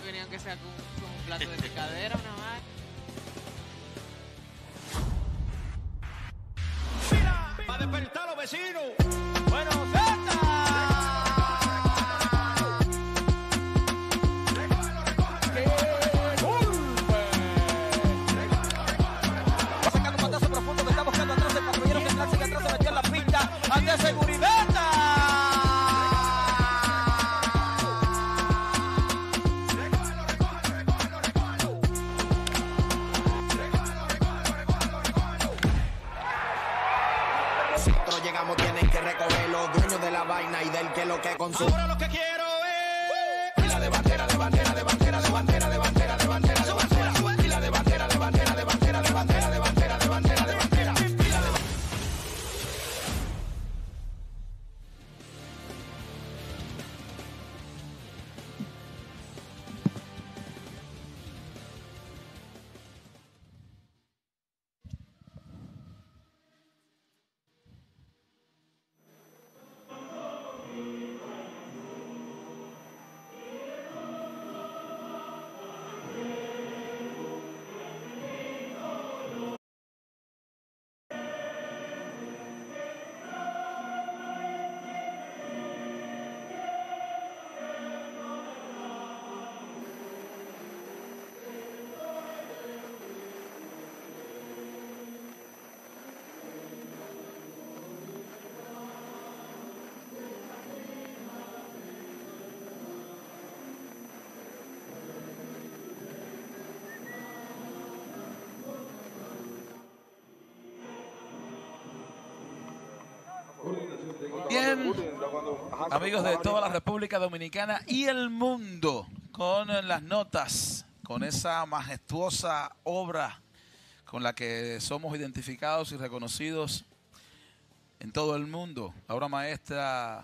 venían que sea con un plato de picadera, una vaina. Mira, para despertar a los vecinos. Bueno, ¡ante seguridad! Si nosotros llegamos tienen que recoger los dueños de la vaina y del que lo que consume. Ahora lo que quiero es Fila de bandera, de bandera, de bandera, de bandera, de bandera, de bandera, de bandera. Fila de bandera, de bandera, de bandera, de bandera, de bandera, de bandera, de bandera. Fila de Bien, amigos de toda la República Dominicana y el mundo, con las notas, con esa majestuosa obra con la que somos identificados y reconocidos en todo el mundo, la obra maestra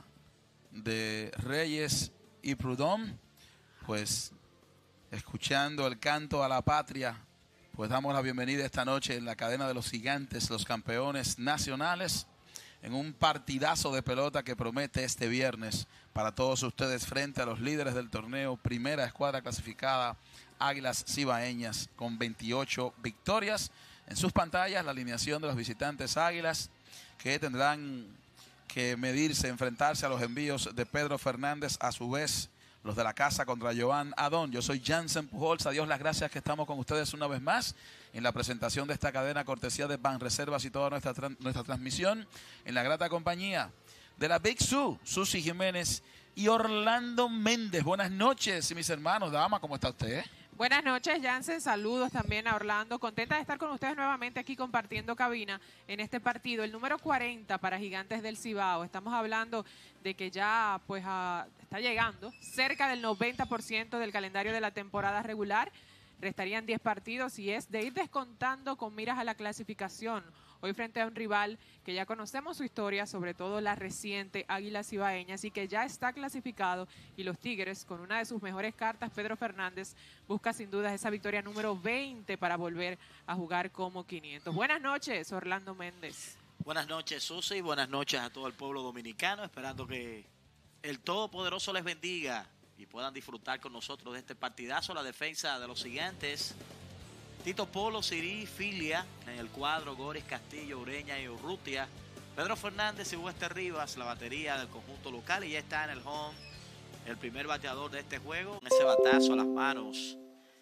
de Reyes y Prudhomme, pues escuchando el canto a la patria, pues damos la bienvenida esta noche en la cadena de los gigantes, los campeones nacionales, en un partidazo de pelota que promete este viernes para todos ustedes frente a los líderes del torneo, primera escuadra clasificada, Águilas Cibaeñas, con 28 victorias. En sus pantallas la alineación de los visitantes Águilas, que tendrán que medirse, enfrentarse a los envíos de Pedro Fernández, a su vez los de la casa contra Joan Adón. Yo soy Jansen Pujols, a Dios las gracias que estamos con ustedes una vez más en la presentación de esta cadena cortesía de Banreservas y toda nuestra transmisión en la grata compañía de la Big Sue, Susi Jiménez y Orlando Méndez. Buenas noches, mis hermanos. Dama, ¿cómo está usted? Buenas noches, Jansen. Saludos también a Orlando. Contenta de estar con ustedes nuevamente aquí compartiendo cabina en este partido. El número 40 para Gigantes del Cibao. Estamos hablando de que ya pues está llegando cerca del 90% del calendario de la temporada regular. Restarían 10 partidos y es de ir descontando con miras a la clasificación. Hoy frente a un rival que ya conocemos su historia, sobre todo la reciente Águilas Cibaeñas, y que ya está clasificado. Y los Tigres, con una de sus mejores cartas, Pedro Fernández, busca sin duda esa victoria número 20 para volver a jugar como 500. Buenas noches, Orlando Méndez. Buenas noches, Susi. Buenas noches a todo el pueblo dominicano. Esperando que el Todopoderoso les bendiga y puedan disfrutar con nosotros de este partidazo. La defensa de los Gigantes: Tito Polo, Sirí, Filia, en el cuadro Goris, Castillo, Ureña y Urrutia, Pedro Fernández y Wester Rivas, la batería del conjunto local, y ya está en el home el primer bateador de este juego, ese batazo a las manos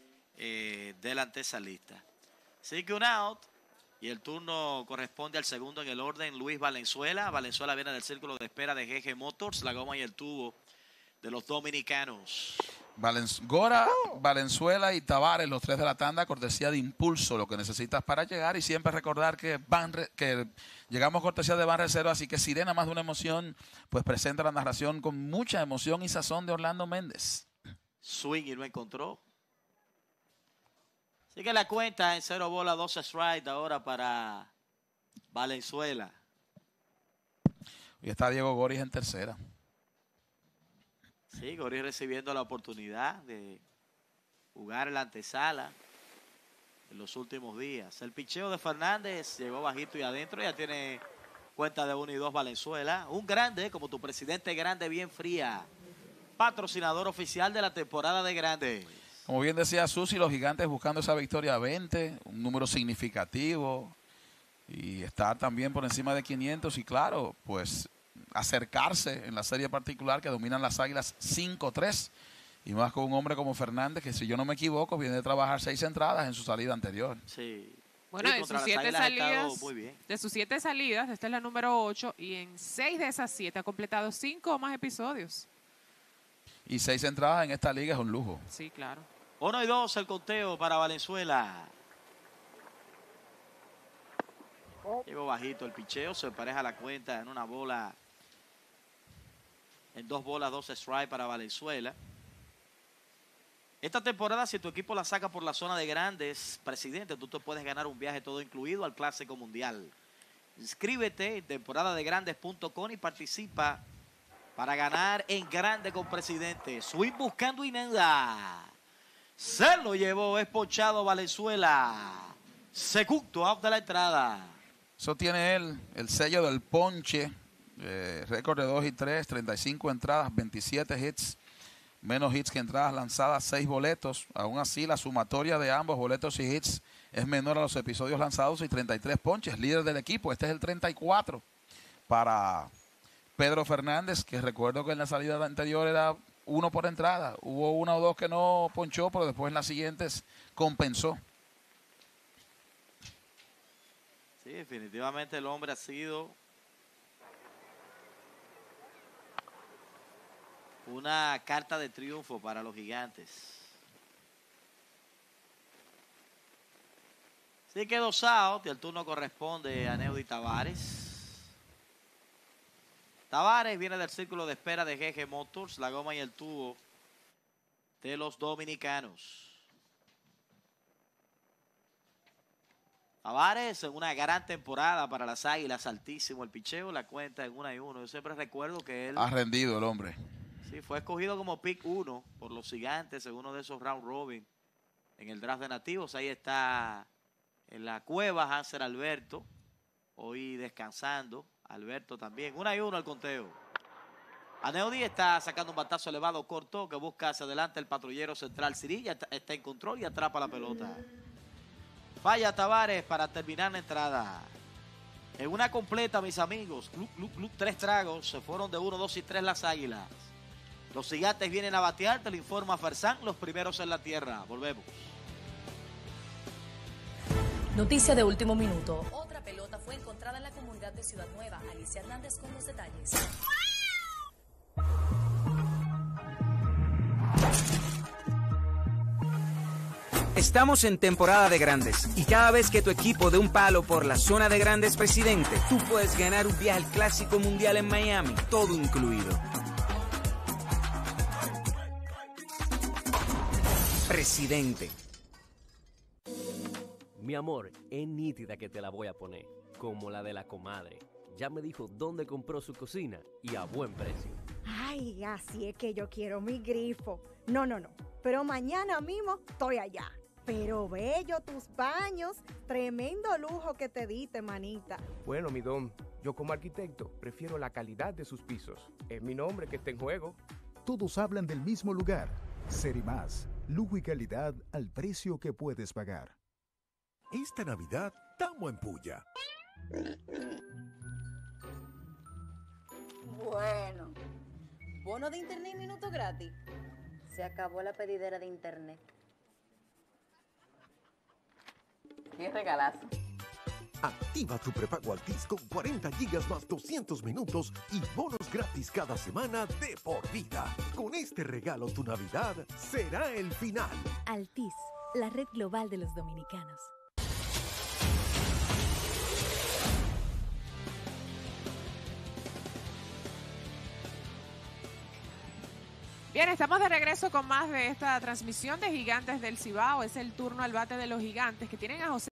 del antesalista. Así que un out, y el turno corresponde al segundo en el orden, Luis Valenzuela. Valenzuela viene del círculo de espera de GG Motors, la goma y el tubo de los dominicanos. Gora, Valenzuela y Tavares, los tres de la tanda, cortesía de Impulso, lo que necesitas para llegar. Y siempre recordar que llegamos cortesía de Banreservas, así que Sirena Más de una Emoción pues presenta la narración con mucha emoción y sazón de Orlando Méndez. Swing y no encontró. Así que la cuenta en 0 bola, 12 strike ahora para Valenzuela. Y está Diego Goris en tercera. Sí, Goris recibiendo la oportunidad de jugar en la antesala en los últimos días. El picheo de Fernández llegó bajito y adentro. Ya tiene cuenta de 1 y 2 Valenzuela. Un grande, como tu presidente grande, bien fría. Patrocinador oficial de la temporada de Grandes. Como bien decía Susi, los Gigantes buscando esa victoria 20, un número significativo, y estar también por encima de 500 y claro, pues acercarse en la serie particular que dominan las Águilas 5-3, y más con un hombre como Fernández, que si yo no me equivoco, viene de trabajar 6 entradas en su salida anterior. Sí. Bueno, Sí, de contra sus las 7 Águilas ha estado salidas, muy bien. de sus 7 salidas, esta es la número 8, y en 6 de esas 7 ha completado 5 o más episodios. Y 6 entradas en esta liga es un lujo. Sí, claro. 1-2 el conteo para Valenzuela. Llegó bajito el picheo, se empareja la cuenta en una bola, en 2 bolas, 2 strikes para Valenzuela. Esta temporada, si tu equipo la saca por la zona de grandes, presidente, tú te puedes ganar un viaje todo incluido al Clásico Mundial. Inscríbete en temporadadegrandes.com y participa para ganar en grande con presidente. Swing buscando y nada. Se lo llevó, es ponchado Valenzuela. Segundo out de la entrada. Eso tiene él, el sello del ponche, récord de 2-3, 35 entradas, 27 hits, menos hits que entradas lanzadas, 6 boletos. Aún así, la sumatoria de ambos boletos y hits es menor a los episodios lanzados y 33 ponches, líder del equipo. Este es el 34 para Pedro Fernández, que recuerdo que en la salida anterior era 1 por entrada. Hubo 1 o 2 que no ponchó, pero después en las siguientes compensó. Sí, definitivamente el hombre ha sido una carta de triunfo para los Gigantes. Sí, quedó out y el turno corresponde a Neudi Tavares. Tavares viene del círculo de espera de GG Motors, la goma y el tubo de los dominicanos. Tavares en una gran temporada para las Águilas, altísimo el picheo, la cuenta en 1-1. Yo siempre recuerdo que él Ha rendido el hombre. sí, fue escogido como pick 1 por los Gigantes en uno de esos round robin en el draft de nativos. Ahí está en la cueva Hanser Alberto, hoy descansando. Alberto también. 1-1 el conteo. Aneudi está sacando un batazo elevado corto que busca hacia adelante el patrullero central. Cirilla está en control y atrapa la pelota. Falla Tavares para terminar la entrada. En una completa, mis amigos. 3 tragos. Se fueron de 1, 2 y 3 las Águilas. Los Gigantes vienen a batear. Te lo informa Fersán. Los primeros en la tierra. Volvemos. Noticia de último minuto. Otra pelota fue encontrada en la comunidad de Ciudad Nueva. Alicia Hernández con los detalles. Estamos en temporada de grandes y cada vez que tu equipo dé un palo por la zona de grandes, presidente, tú puedes ganar un viaje al Clásico Mundial en Miami, todo incluido. Presidente. Mi amor, es nítida que te la voy a poner, como la de la comadre. Ya me dijo dónde compró su cocina y a buen precio. Ay, así es que yo quiero mi grifo. No, pero mañana mismo estoy allá. Pero bello tus baños, tremendo lujo que te diste, manita. Bueno, mi don, yo como arquitecto prefiero la calidad de sus pisos. Es mi nombre que está en juego. Todos hablan del mismo lugar. Serimas, lujo y calidad al precio que puedes pagar. Esta Navidad, estamos en puya. Bueno, bono de internet y minuto gratis. Se acabó la pedidera de internet. ¿Qué regalazo? Activa tu prepago Altis con 40 gigas más 200 minutos y bonos gratis cada semana de por vida. Con este regalo tu Navidad será el final. Altis, la red global de los dominicanos. Bien, estamos de regreso con más de esta transmisión de Gigantes del Cibao. Es el turno al bate de los Gigantes que tienen a José.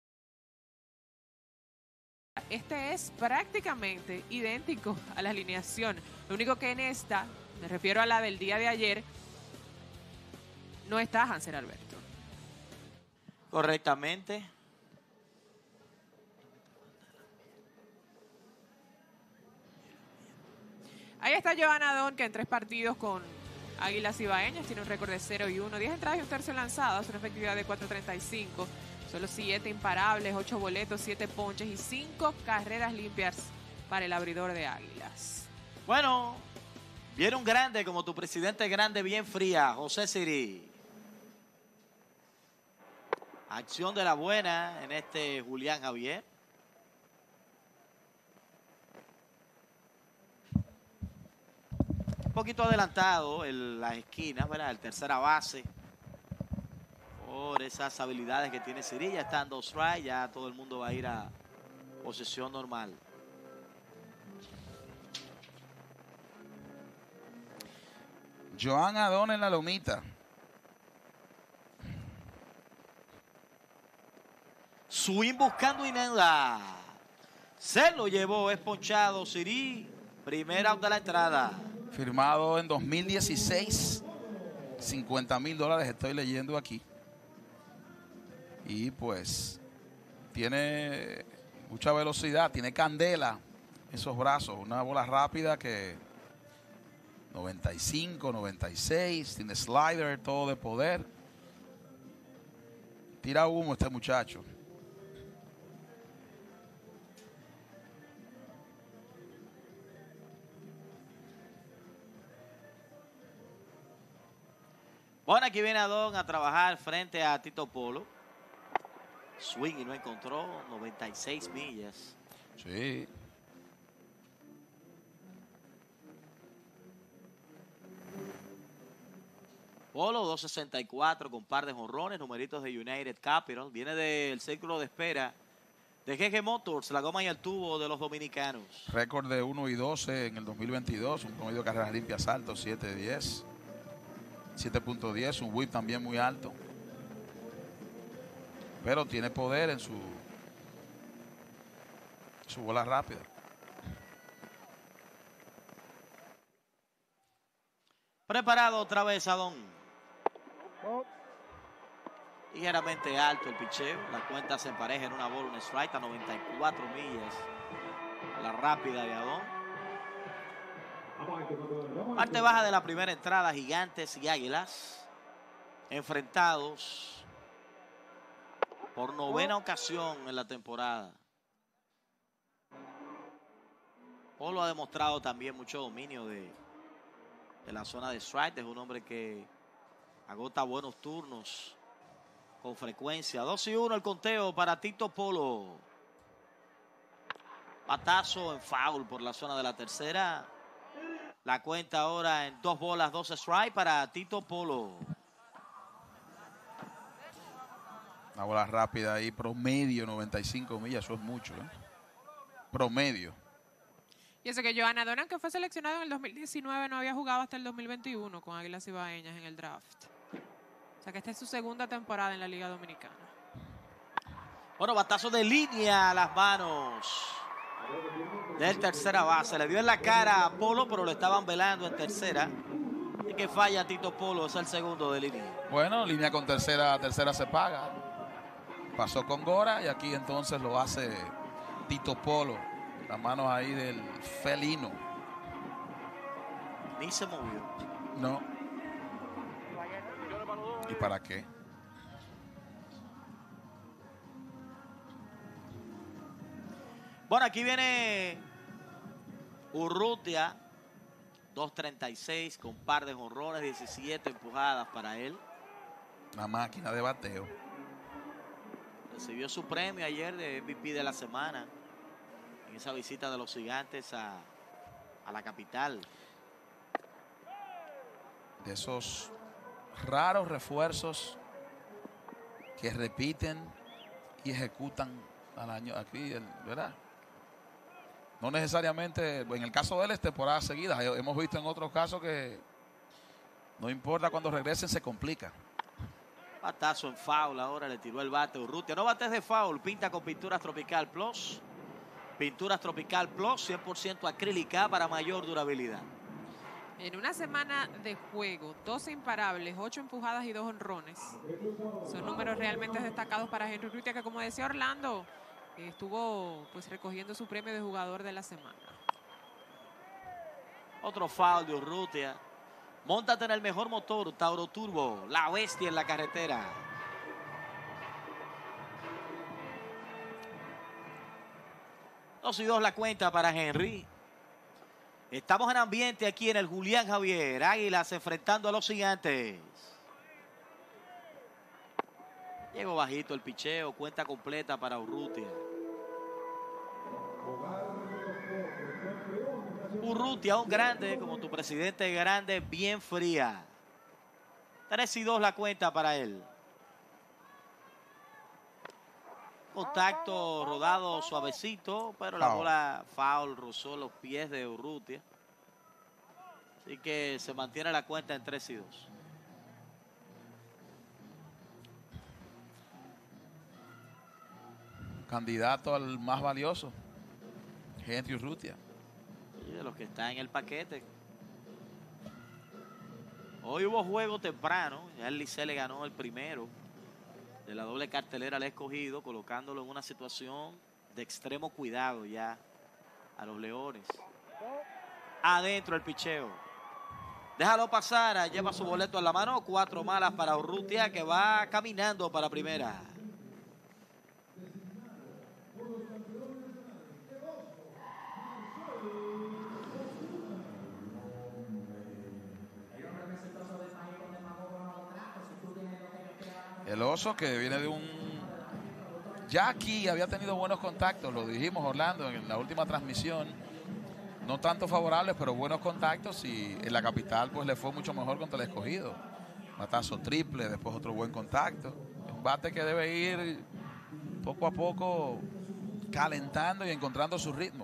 Este es prácticamente idéntico a la alineación. Lo único que en esta, me refiero a la del día de ayer, no está Hanser Alberto. Correctamente. Ahí está Joan Adón, que en 3 partidos con Águilas Ibaeñas tiene un récord de 0-1, 10 entradas y un tercio lanzadas, una efectividad de 4.35, solo 7 imparables, 8 boletos, 7 ponches y 5 carreras limpias para el abridor de Águilas. Bueno, viene un grande como tu presidente grande, bien fría, José Siri. Acción de la buena en este Julián Javier. Un poquito adelantado en las esquinas, ¿verdad? El tercera base. Por esas habilidades que tiene Siri. Ya están 2 strikes, ya todo el mundo va a ir a posesión normal. Joan Adón en la lomita. Swing buscando Inenda. Se lo llevó, es ponchado Siri. Primera out de la entrada. Firmado en 2016. $50,000 estoy leyendo aquí. Y pues tiene mucha velocidad, tiene candela esos brazos. Una bola rápida que 95, 96, tiene slider, todo de poder. Tira humo este muchacho. Bueno, aquí viene Adón a trabajar frente a Tito Polo. Swing y no encontró, 96 millas. Sí. Polo 264 con par de jonrones, numeritos de United Capital. Viene del círculo de espera de GG Motors, la goma y el tubo de los dominicanos. Récord de 1-12 en el 2022, un promedio de carreras limpias alto, 7.10. 7.10, un whip también muy alto. Pero tiene poder en su bola rápida. Preparado otra vez Adón. Ligeramente alto el picheo. La cuenta se empareja en una bola, un strike a 94 millas. La rápida de Adón. Parte baja de la primera entrada, Gigantes y Águilas enfrentados por 9ª ocasión en la temporada. Polo ha demostrado también mucho dominio de la zona de strike. Es un hombre que agota buenos turnos con frecuencia. 2-1 el conteo para Tito Polo. Patazo en foul por la zona de la tercera. La cuenta ahora en 2 bolas, 2 strikes para Tito Polo. Una bola rápida ahí, promedio 95 millas, eso es mucho, ¿eh? Promedio. Y eso que Joan Adón, que fue seleccionado en el 2019, no había jugado hasta el 2021 con Águilas Ibaeñas en el draft. O sea que esta es su segunda temporada en la Liga Dominicana. Bueno, batazo de línea a las manos del tercera base. Le dio en la cara a Polo, pero lo estaban velando en tercera. Y que falla Tito Polo, es el segundo de línea. Bueno, línea con tercera se paga. Pasó con Gora y aquí entonces lo hace Tito Polo. Las manos ahí del felino. Ni se movió. No. ¿Y para qué? Bueno, aquí viene Urrutia, 2.36 con par de jonrones, 17 empujadas para él. Una máquina de bateo. Recibió su premio ayer de MVP de la semana en esa visita de los Gigantes a la capital. De esos raros refuerzos que repiten y ejecutan al año aquí, ¿verdad? No necesariamente, en el caso de él es temporada seguida. Hemos visto en otros casos que no importa cuando regresen, se complica. Batazo en foul, ahora le tiró el bate Urrutia. No bates de foul, pinta con Pinturas Tropical Plus. Pinturas Tropical Plus, 100% acrílica para mayor durabilidad. En una semana de juego, 12 imparables, 8 empujadas y 2 honrones. Son números realmente destacados para Henry Urrutia, que como decía Orlando, estuvo pues recogiendo su premio de jugador de la semana. Otro foul de Urrutia. Móntate en el mejor motor, Tauro Turbo, la bestia en la carretera. Dos y dos la cuenta para Henry. Estamos en ambiente aquí en el Julián Javier. Águilas enfrentando a los Gigantes. Llegó bajito el picheo, cuenta completa para Urrutia. Urrutia, un grande, como tu presidente grande, bien fría. 3 y 2 la cuenta para él. Contacto rodado suavecito, pero la bola foul rozó los pies de Urrutia. Así que se mantiene la cuenta en 3 y 2. Candidato al más valioso, Henry Urrutia. Y de los que están en el paquete. Hoy hubo juego temprano. Ya el Licey le ganó el primero de la doble cartelera al Escogido, colocándolo en una situación de extremo cuidado ya a los Leones. Adentro el picheo. Déjalo pasar, lleva su boleto en la mano. 4 malas para Urrutia, que va caminando para primera. El Oso, que viene de un... Ya aquí había tenido buenos contactos, lo dijimos, Orlando, en la última transmisión. No tanto favorables, pero buenos contactos, y en la capital pues le fue mucho mejor contra el Escogido. Batazo triple, después otro buen contacto. Un bate que debe ir poco a poco calentando y encontrando su ritmo.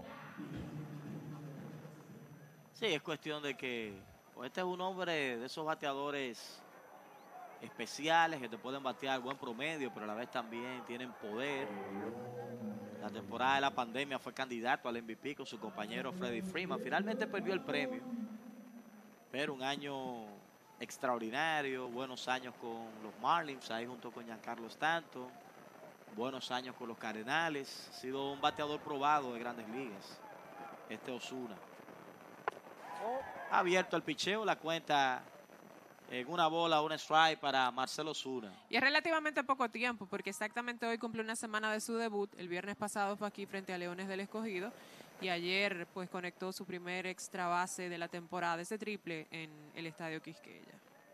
Sí, es cuestión de que pues este es un hombre de esos bateadores especiales que te pueden batear buen promedio, pero a la vez también tienen poder. La temporada de la pandemia fue candidato al MVP con su compañero Freddie Freeman. Finalmente perdió el premio, pero un año extraordinario, buenos años con los Marlins, ahí junto con Giancarlo Stanton, buenos años con los Cardenales. Ha sido un bateador probado de Grandes Ligas, este Osuna. Abierto el picheo, la cuenta en una bola, un strike para Marcell Ozuna. Y es relativamente poco tiempo, porque exactamente hoy cumple una semana de su debut. El viernes pasado fue aquí frente a Leones del Escogido, y ayer pues conectó su primer extra base de la temporada, ese triple en el Estadio Quisqueya.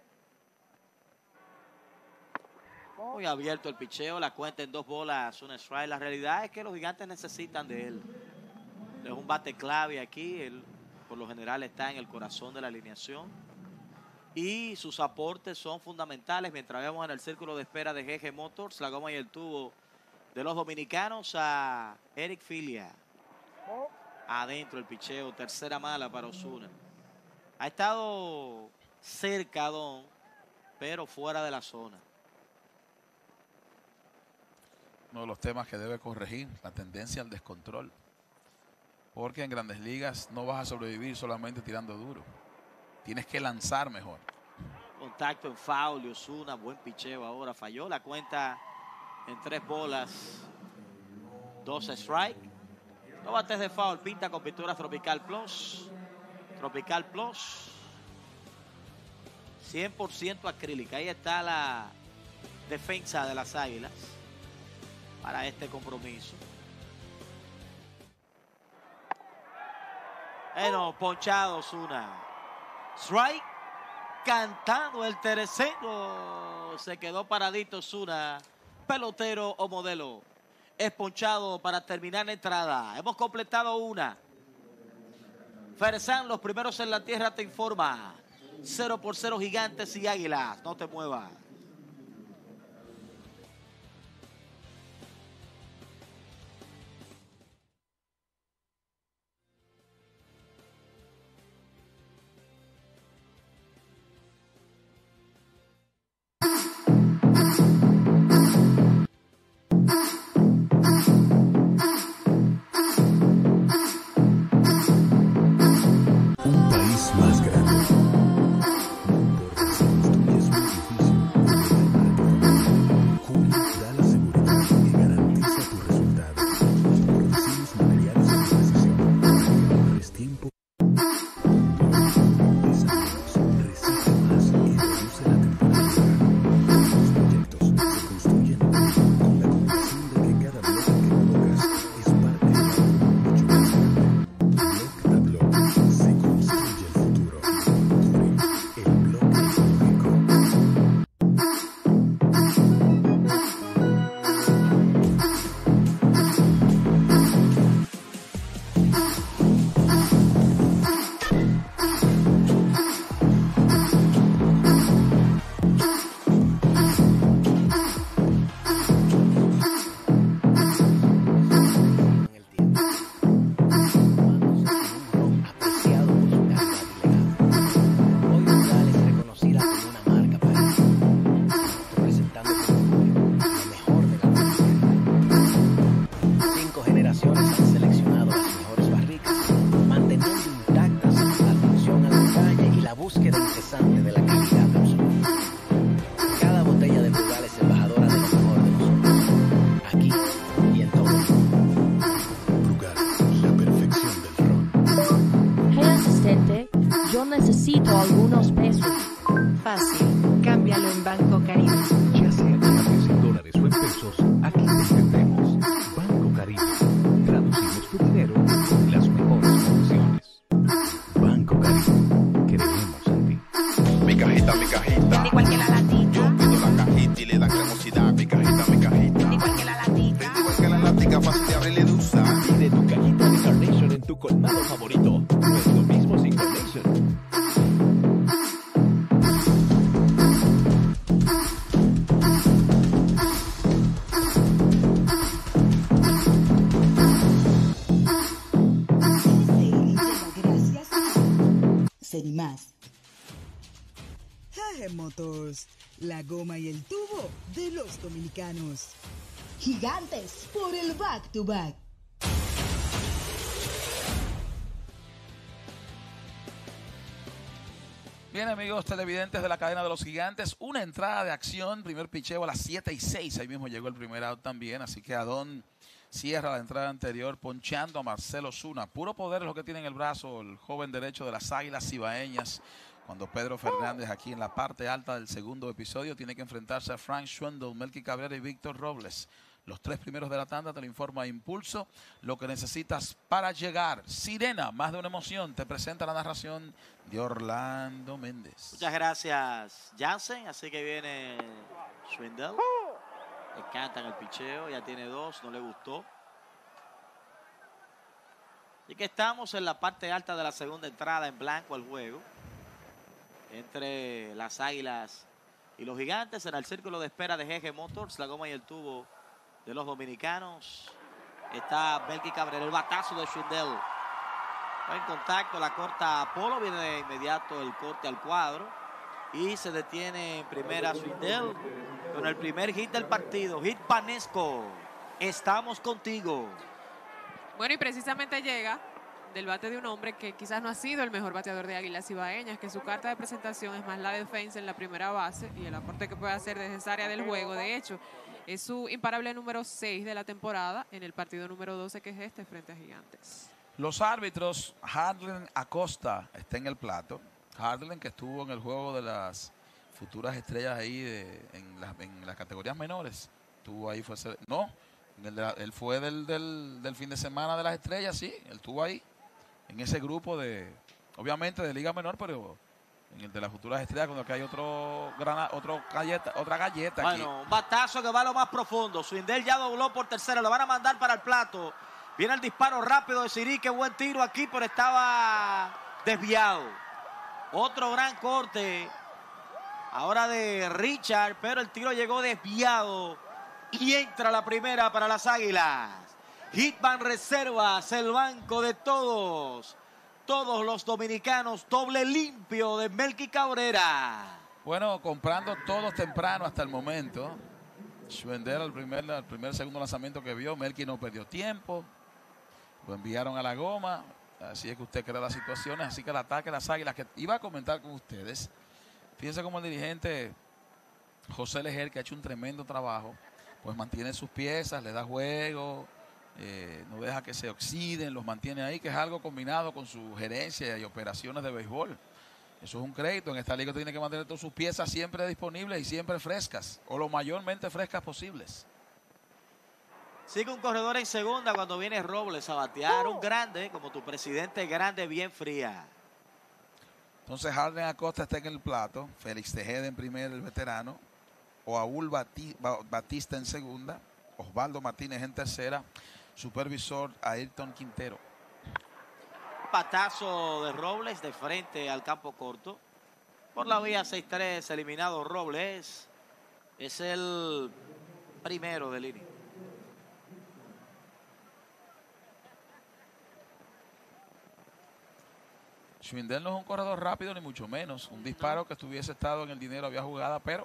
Muy abierto el picheo, la cuenta en 2 bolas, un strike. La realidad es que los Gigantes necesitan de él. Es un bate clave aquí, él por lo general está en el corazón de la alineación. Y sus aportes son fundamentales. Mientras vemos en el círculo de espera de GG Motors, la goma y el tubo de los dominicanos, a Eric Filia. Adentro el picheo, tercera mala para Ozuna. Ha estado cerca, Don, pero fuera de la zona. Uno de los temas que debe corregir, la tendencia al descontrol. Porque en Grandes Ligas no vas a sobrevivir solamente tirando duro. Tienes que lanzar mejor. Contacto en foul y Ozuna, buen picheo ahora. Falló la cuenta en 3 bolas, 2 strike. 2 bates de foul, pinta con pintura Tropical Plus. Tropical Plus. 100% acrílica. Ahí está la defensa de las Águilas para este compromiso. Bueno, ponchado Ozuna. Strike, cantando el tercero. Se quedó paradito Ozuna. Pelotero o modelo. Es ponchado para terminar la entrada. Hemos completado una. Ferzán, los primeros en la tierra, te informa. 0-0 Gigantes y Águilas. No te muevas. Un país más grande. No importa si esto es muy difícil. Banco Caribe. Ya sea que hables en dólares o en pesos, aquí te entendemos. Banco Caribe. Traducimos tu dinero con las mejores condiciones. Banco Caribe. Creemos en ti. Mi cajita, Igual que la latica. yo pido la cajita y le dan cremosidad. Mi cajita, Igual que la latica. igual que la latica, fácil de abrir y de usar. Pide tu cajita de Carnation en tu colmado favorito. Es lo mismo sin Carnation. Gracias. Serimás. Jaje Motors, la goma y el tubo de los dominicanos. Gigantes por el back to back. Bien, amigos televidentes de la cadena de los Gigantes, una entrada de acción, primer picheo a las 7:06, ahí mismo llegó el primer out también, así que Adón cierra la entrada anterior ponchando a Marcelo Zuna. Puro poder es lo que tiene en el brazo el joven derecho de las Águilas Cibaeñas, cuando Pedro Fernández aquí en la parte alta del segundo episodio tiene que enfrentarse a Frank Schwindel, Melky Cabrera y Víctor Robles. Los tres primeros de la tanda te lo informa Impulso. Lo que necesitas para llegar. Sirena, más de una emoción. Te presenta la narración de Orlando Méndez. Muchas gracias, Jansen. Así que viene Schwindel. Le cantan el picheo. Ya tiene dos. No le gustó. Y que estamos en la parte alta de la segunda entrada en blanco al juego. Entre las Águilas y los Gigantes. En el círculo de espera de GG Motors. La goma y el tubo de los dominicanos. Está Melky Cabrera, el batazo de Schwindel. Va en contacto, la corta Apolo, viene de inmediato el corte al cuadro. Y se detiene en primera Schwindel con el primer hit del partido. Hit Panesco. Estamos contigo. Bueno, y precisamente llega del bate de un hombre que quizás no ha sido el mejor bateador de Águilas Cibaeñas, que su carta de presentación es más la defensa en la primera base y el aporte que puede hacer desde esa área del juego. De hecho, es su imparable número 6 de la temporada en el partido número 12 que es este frente a Gigantes. Los árbitros, Harlan Acosta está en el plato. Harlan, que estuvo en el juego de las futuras estrellas ahí en las categorías menores. Estuvo ahí, él fue del fin de semana de las estrellas, sí. Él estuvo ahí en ese grupo obviamente de liga menor, pero en el de las futuras estrellas, cuando que hay otra galleta aquí. Bueno, un batazo que va a lo más profundo. Schwindel ya dobló por tercera, lo van a mandar para el plato. Viene el disparo rápido de Siri, qué buen tiro aquí, pero estaba desviado. Otro gran corte ahora de Richard, pero el tiro llegó desviado y entra la primera para las Águilas. Hitman Reservas, el banco de todos. Todos los dominicanos, doble limpio de Melky Cabrera. Bueno, comprando todos temprano hasta el momento. Schwindel al primer segundo lanzamiento que vio, Melky no perdió tiempo. Lo enviaron a la goma. Así es que usted crea las situaciones. Así que el ataque de las Águilas, que iba a comentar con ustedes. Fíjense cómo el dirigente José Lejer, que ha hecho un tremendo trabajo, pues mantiene sus piezas, le da juego. No deja que se oxiden, los mantiene ahí, que es algo combinado con su gerencia y operaciones de béisbol. Eso es un crédito. En esta liga tiene que mantener todas sus piezas siempre disponibles y siempre frescas, o lo mayormente frescas posibles. Sigue un corredor en segunda cuando viene Robles a batear. Un grande, como tu presidente, grande, bien fría. Entonces Harlan Acosta está en el plato, Félix Tejeda en primera, el veterano, Oaúl Batista en segunda, Osvaldo Martínez en tercera, supervisor Ayrton Quintero. Patazo de Robles de frente al campo corto. Por la vía 6-3, eliminado Robles. Es el primero del inning. Schwindel no es un corredor rápido ni mucho menos. Un disparo que estuviese estado en el dinero había jugada, pero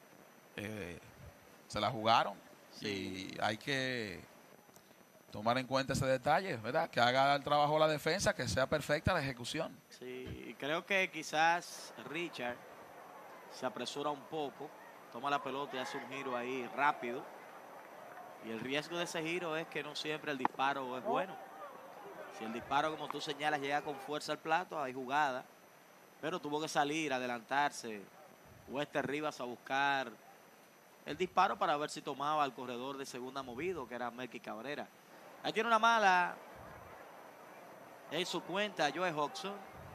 se la jugaron. Sí. Y hay que tomar en cuenta ese detalle, ¿verdad? Que haga el trabajo la defensa, que sea perfecta la ejecución. Sí, creo que quizás Richard se apresura un poco, toma la pelota y hace un giro ahí rápido. Y el riesgo de ese giro es que no siempre el disparo es bueno. Si el disparo, como tú señalas, llega con fuerza al plato, hay jugada. Pero tuvo que salir, adelantarse Wester Rivas a buscar el disparo para ver si tomaba al corredor de segunda movido, que era Melky Cabrera. Ahí tiene una mala en su cuenta Joe Hodgson.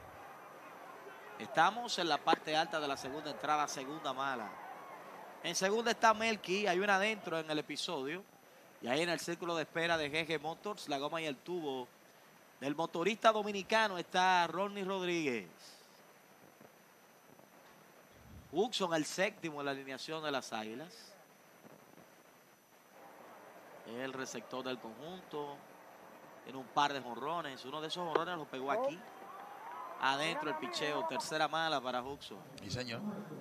Estamos en la parte alta de la segunda entrada, segunda mala. En segunda está Melky, hay una adentro en el episodio. Y ahí en el círculo de espera de GG Motors, la goma y el tubo del motorista dominicano está Ronnie Rodríguez. Hudson, el séptimo en la alineación de las Águilas. El receptor del conjunto. Tiene un par de jonrones. Uno de esos jonrones lo pegó aquí. Adentro el picheo. Tercera mala para Hudson. Sí, señor.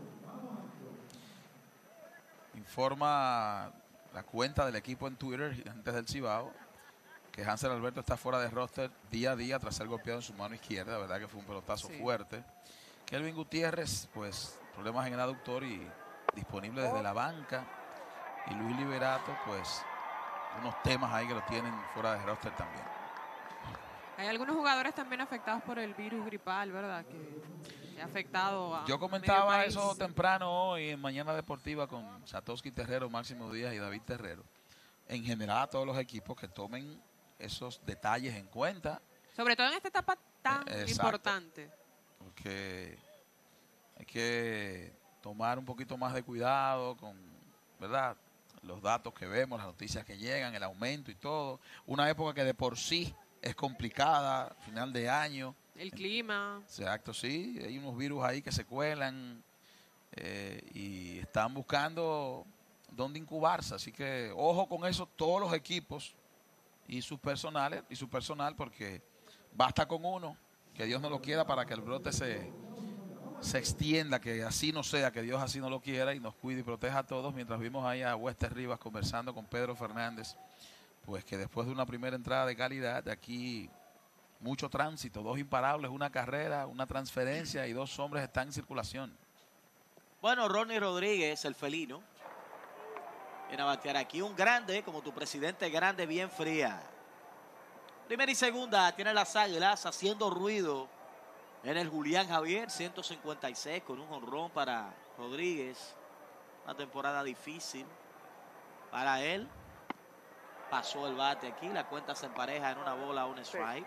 Informa la cuenta del equipo en Twitter, antes del Cibao, que Hansel Alberto está fuera de roster día a día tras ser golpeado en su mano izquierda. Verdad que fue un pelotazo fuerte. Kelvin Gutiérrez, pues, problemas en el aductor y disponible desde la banca. Y Luis Liberato, pues, unos temas ahí que lo tienen fuera de roster también. Hay algunos jugadores también afectados por el virus gripal, ¿verdad? Que ha afectado a Yo comentaba eso temprano hoy en Mañana Deportiva con Satoshi Terrero, Máximo Díaz y David Terrero. En general a todos los equipos que tomen esos detalles en cuenta. Sobre todo en esta etapa tan importante. Porque hay que tomar un poquito más de cuidado con, ¿verdad?, los datos que vemos, las noticias que llegan, el aumento y todo. Una época que de por sí es complicada, final de año. El clima. Exacto, sí. Hay unos virus ahí que se cuelan y están buscando dónde incubarse. Así que ojo con eso todos los equipos y sus personales y su personal, porque basta con uno, que Dios no lo quiera, para que el brote se extienda, que así no sea, que Dios así no lo quiera y nos cuide y proteja a todos. Mientras vimos ahí a Wester Rivas conversando con Pedro Fernández, pues que después de una primera entrada de calidad, de aquí mucho tránsito, 2 imparables, una carrera, una transferencia y 2 hombres están en circulación. Bueno, Ronnie Rodríguez, el felino, viene a batear aquí un grande, como tu presidente grande, bien fría. Primera y segunda tiene las Águilas haciendo ruido en el Julián Javier, 156 con un jonrón para Rodríguez. Una temporada difícil para él. Pasó el bate aquí, la cuenta se empareja en una bola, un strike.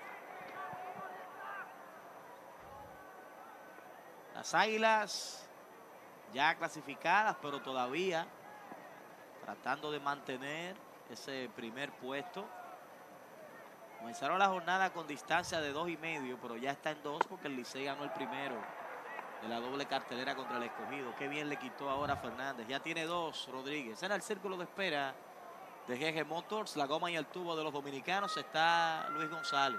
Las Águilas ya clasificadas, pero todavía tratando de mantener ese primer puesto. Comenzaron la jornada con distancia de 2.5, pero ya está en 2 porque el Licey ganó el primero de la doble cartelera contra el Escogido. Qué bien le quitó ahora Fernández. Ya tiene 2 Rodríguez. En el círculo de espera de GG Motors, la goma y el tubo de los dominicanos, está Luis González.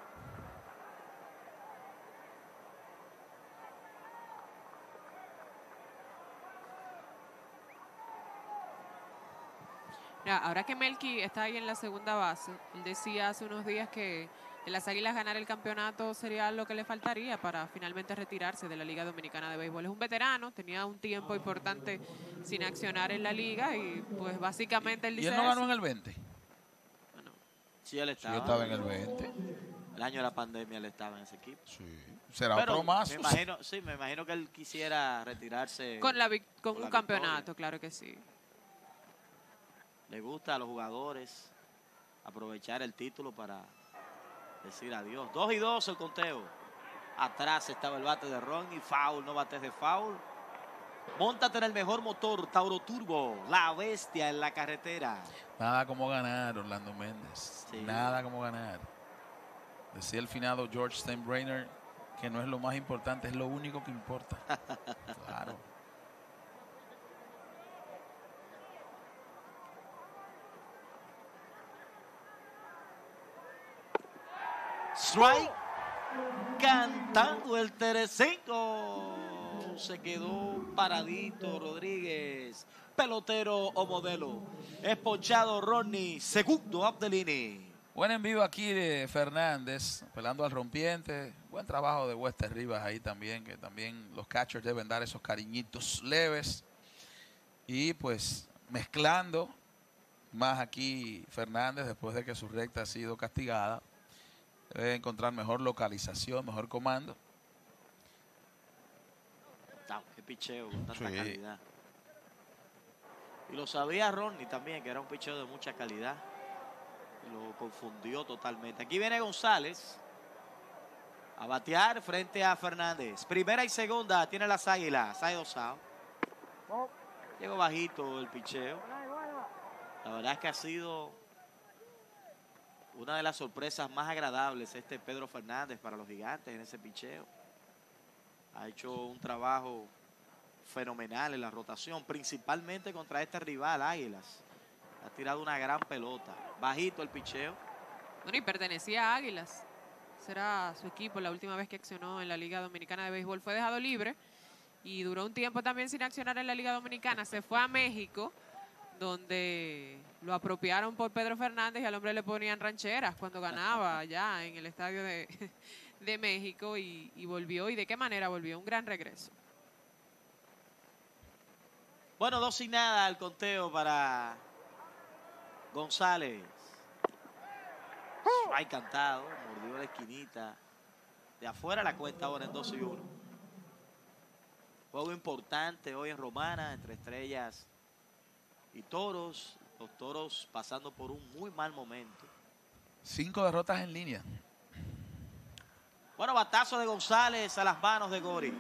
Mira, ahora que Melky está ahí en la segunda base, él decía hace unos días que en las Águilas ganar el campeonato sería lo que le faltaría para finalmente retirarse de la Liga Dominicana de Béisbol. Es un veterano, tenía un tiempo importante sin accionar en la liga y pues básicamente él dice... ¿Y él no ganó en el 20? Bueno, sí, él estaba. Sí, yo estaba en el 20. El año de la pandemia él estaba en ese equipo. Sí. Será pero otro más. Me imagino que él quisiera retirarse con un campeonato, claro que sí. Le gusta a los jugadores aprovechar el título para decir adiós. 2-2 el conteo. Atrás estaba el bate de Ron y foul, no bates de foul. Móntate en el mejor motor, Tauro Turbo, la bestia en la carretera. Nada como ganar, Orlando Méndez. Sí. Nada como ganar. Decía el finado George Steinbrenner que no es lo más importante, es lo único que importa. Claro. Strike, cantando el tercero. Se quedó paradito Rodríguez. Pelotero o modelo. Es ponchado Ronnie, segundo Abdelini. Buen en vivo aquí de Fernández, pelando al rompiente. Buen trabajo de Wester Rivas ahí también, que también los catchers deben dar esos cariñitos leves. Y pues mezclando más aquí Fernández después de que su recta ha sido castigada. Debe encontrar mejor localización, mejor comando. Qué picheo con tanta calidad. Y lo sabía Ronnie también, que era un picheo de mucha calidad. Lo confundió totalmente. Aquí viene González a batear frente a Fernández. Primera y segunda tiene las Águilas. Hay 2 outs. Llegó bajito el picheo. La verdad es que ha sido una de las sorpresas más agradables Pedro Fernández para los Gigantes en ese picheo. Ha hecho un trabajo fenomenal en la rotación, principalmente contra este rival, Águilas. Ha tirado una gran pelota. Bajito el picheo. Bueno, y pertenecía a Águilas. Será su equipo. La última vez que accionó en la Liga Dominicana de Béisbol fue dejado libre. Y duró un tiempo también sin accionar en la Liga Dominicana. Se fue a México, donde lo apropiaron por Pedro Fernández y al hombre le ponían rancheras cuando ganaba allá en el estadio de México. Y volvió. ¿Y de qué manera volvió? Un gran regreso. Bueno, 2-0 al conteo para González. Strike cantado, mordió la esquinita. De afuera la cuenta ahora en 2-1. Juego importante hoy en Romana entre Estrellas y Toros. Los Toros pasando por un muy mal momento. 5 derrotas en línea. Bueno, batazo de González a las manos de Goris.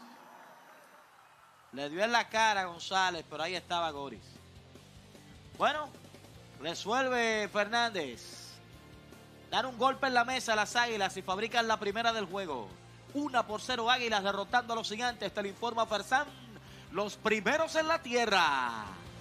Le dio en la cara a González, pero ahí estaba Goris. Bueno, resuelve Fernández. Dar un golpe en la mesa a las Águilas y fabrican la primera del juego. 1-0 Águilas derrotando a los Gigantes. Te lo informa Fersán. Los primeros en la tierra.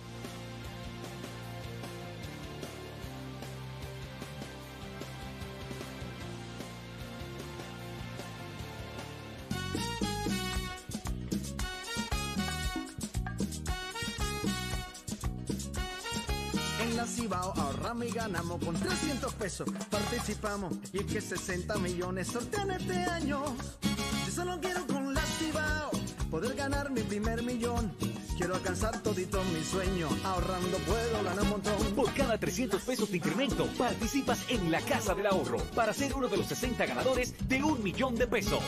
En la Cibao ahorramos y ganamos con 300 pesos. Participamos y es que 60 millones sortean este año. Yo solo quiero con la Cibao poder ganar mi primer millón. Quiero alcanzar todito mi sueño. Ahorrando puedo ganar un montón. Por cada 300 pesos de incremento, participas en la Casa del Ahorro para ser uno de los 60 ganadores de $1.000.000.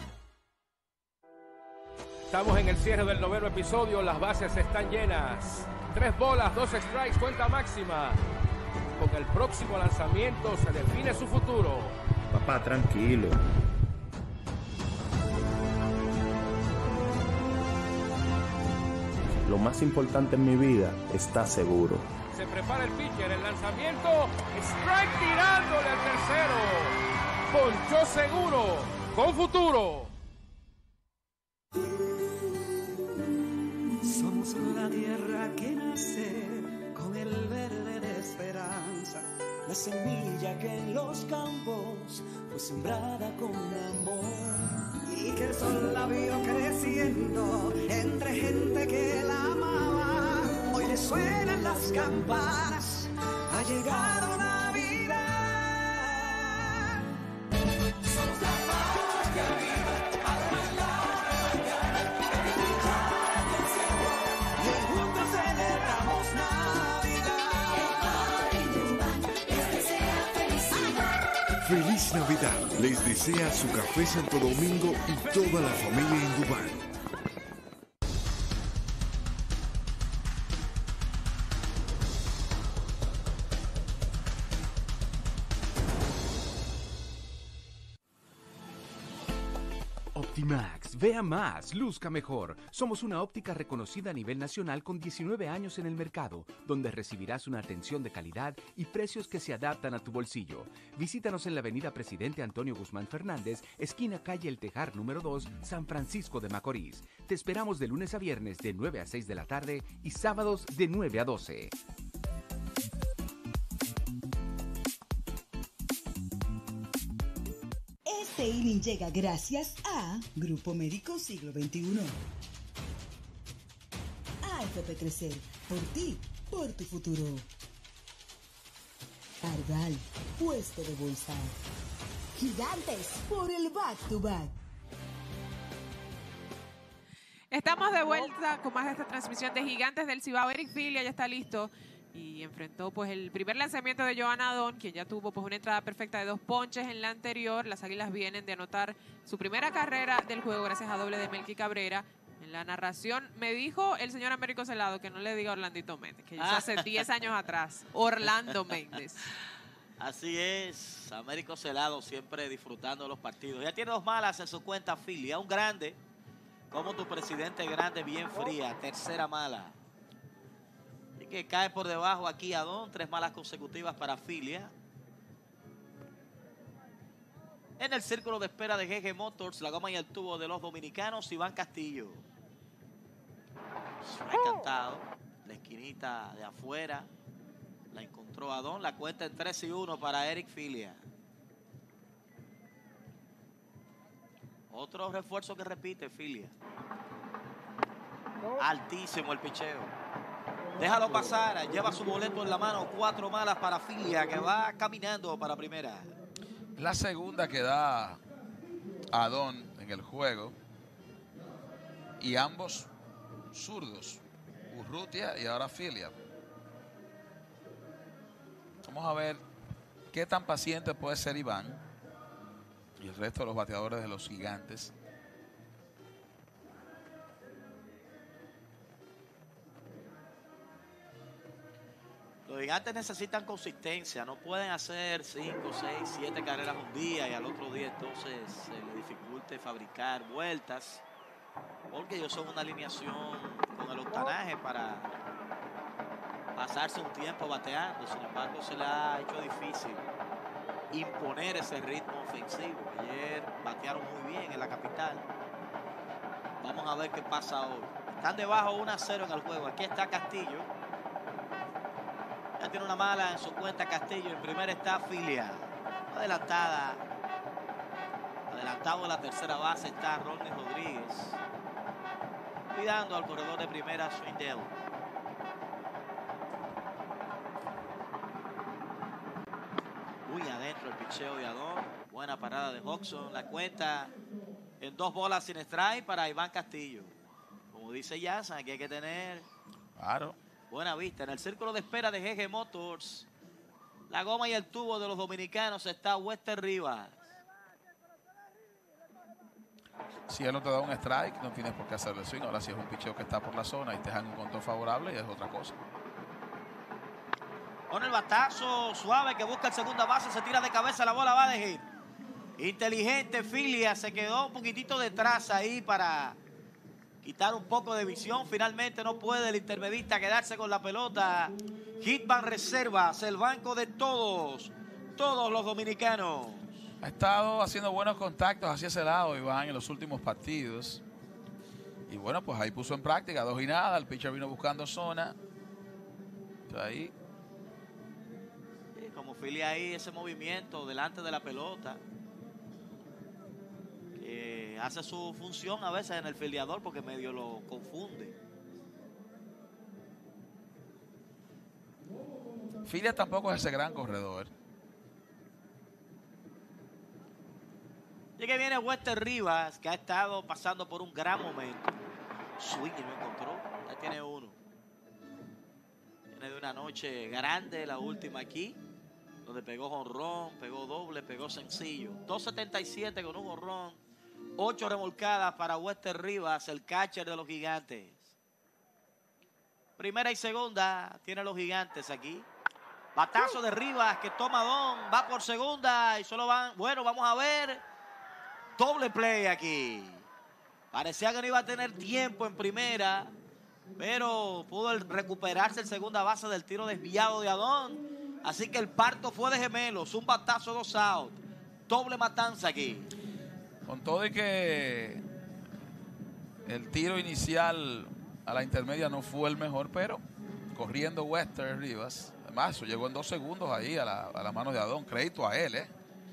Estamos en el cierre del 9º episodio. Las bases están llenas. 3 bolas, 2 strikes, cuenta máxima. Con el próximo lanzamiento se define su futuro. Papá, tranquilo. Lo más importante en mi vida está seguro. Se prepara el pitcher, el lanzamiento. Strike tirándole al tercero. Ponchó seguro, con futuro. Somos la tierra que nace con el verde de esperanza, la semilla que en los campos fue sembrada con amor y que el sol la vio creciendo entre gente que la amaba. Hoy le suenan las campanas, ha llegado Navidad. Somos la paz que arriba, a la Feliz Navidad les desea su café Santo Domingo y toda la familia en Dubán. Optimax, vea más, luzca mejor. Somos una óptica reconocida a nivel nacional con 19 años en el mercado, donde recibirás una atención de calidad y precios que se adaptan a tu bolsillo. Visítanos en la avenida Presidente Antonio Guzmán Fernández, esquina calle El Tejar número 2, San Francisco de Macorís. Te esperamos de lunes a viernes de 9 a 6 de la tarde y sábados de 9 a 12. Este inning llega gracias a Grupo Médico Siglo XXI. AFP Crecer, por ti, por tu futuro. Argal, puesto de bolsa. Gigantes, por el back to back. Estamos de vuelta con más de esta transmisión de Gigantes del Cibao. Eric Filia ya está listo y enfrentó pues el primer lanzamiento de Joan Adón, quien ya tuvo pues una entrada perfecta de 2 ponches en la anterior. Las Águilas vienen de anotar su primera carrera del juego gracias a doble de Melky Cabrera. En La narración, me dijo el señor Américo Celado que no le diga Orlandito Méndez, que hizo hace 10 años atrás. Orlando Méndez. Así es, Américo Celado siempre disfrutando de los partidos. Ya tiene 2 malas en su cuenta Filia, un grande, como tu presidente grande, bien fría, tercera mala. Y que cae por debajo aquí Adón, 3 malas consecutivas para Filia. En el círculo de espera de GG Motors, la goma y el tubo de los dominicanos, Iván Castillo. Ha cantado, la esquinita de afuera. La encontró Adón, la cuenta en 3-1 para Eric Filia. Otro refuerzo que repite Filia. Altísimo el picheo. Déjalo pasar, lleva su boleto en la mano, 4 malas para Filia, que va caminando para primera. La segunda que da Adón en el juego. Y ambos zurdos. Urrutia y ahora Filia. Vamos a ver qué tan paciente puede ser Iván y el resto de los bateadores de los Gigantes. Los Gigantes necesitan consistencia, no pueden hacer 5, 6, 7 carreras un día y al otro día entonces se les dificulte fabricar vueltas, porque ellos son una alineación con el octanaje para pasarse un tiempo bateando. Sin embargo, se le ha hecho difícil imponer ese ritmo ofensivo. Ayer batearon muy bien en la capital. Vamos a ver qué pasa hoy. Están debajo 1-0 en el juego. Aquí está Castillo. Ya tiene una mala en su cuenta Castillo. En primera está Filia. Adelantado en la tercera base está Ronnie Rodríguez. Cuidando al corredor de primera, Swindell. Muy adentro el picheo de Adón. Buena parada de Hodgson. La cuenta en 2 bolas sin strike para Iván Castillo. Como dice Yazan, aquí hay que tener buena vista. En el círculo de espera de GG Motors, la goma y el tubo de los dominicanos, está Wester Rivas. Si él no te da un strike, no tienes por qué hacerle swing. Ahora si es un picheo que está por la zona y te dejan un control favorable, y es otra cosa. Con el batazo suave que busca el segunda base, se tira de cabeza, la bola va de hit. Inteligente Filia, se quedó un poquitito detrás ahí para quitar un poco de visión. Finalmente no puede el intermedista quedarse con la pelota. Hitman Reservas, el banco de todos los dominicanos. Ha estado haciendo buenos contactos hacia ese lado, Iván, en los últimos partidos. Y bueno, pues ahí puso en práctica 2 y nada. El pitcher vino buscando zona. Ahí. Como Filia ahí, ese movimiento delante de la pelota, que hace su función a veces en el fildeador porque medio lo confunde. Filia tampoco es ese gran corredor. Y que viene Wester Rivas, que ha estado pasando por un gran momento. Swing y no encontró. Ya tiene uno. Viene de una noche grande, la última aquí, donde pegó jonrón, pegó doble, pegó sencillo. 2.77 con un jonrón. 8 remolcadas para Wester Rivas, el catcher de los Gigantes. Primera y segunda tiene los Gigantes aquí. Batazo de Rivas que toma Don, va por segunda y solo van. Bueno, vamos a ver. Doble play aquí. Parecía que no iba a tener tiempo en primera, pero pudo recuperarse en segunda base del tiro desviado de Adón. Así que el parto fue de gemelos. Un batazo, 2 out. Doble matanza aquí. Con todo y que el tiro inicial a la intermedia no fue el mejor, pero corriendo Wester Rivas. Además, eso llegó en 2 segundos ahí a la mano de Adón. Crédito a él,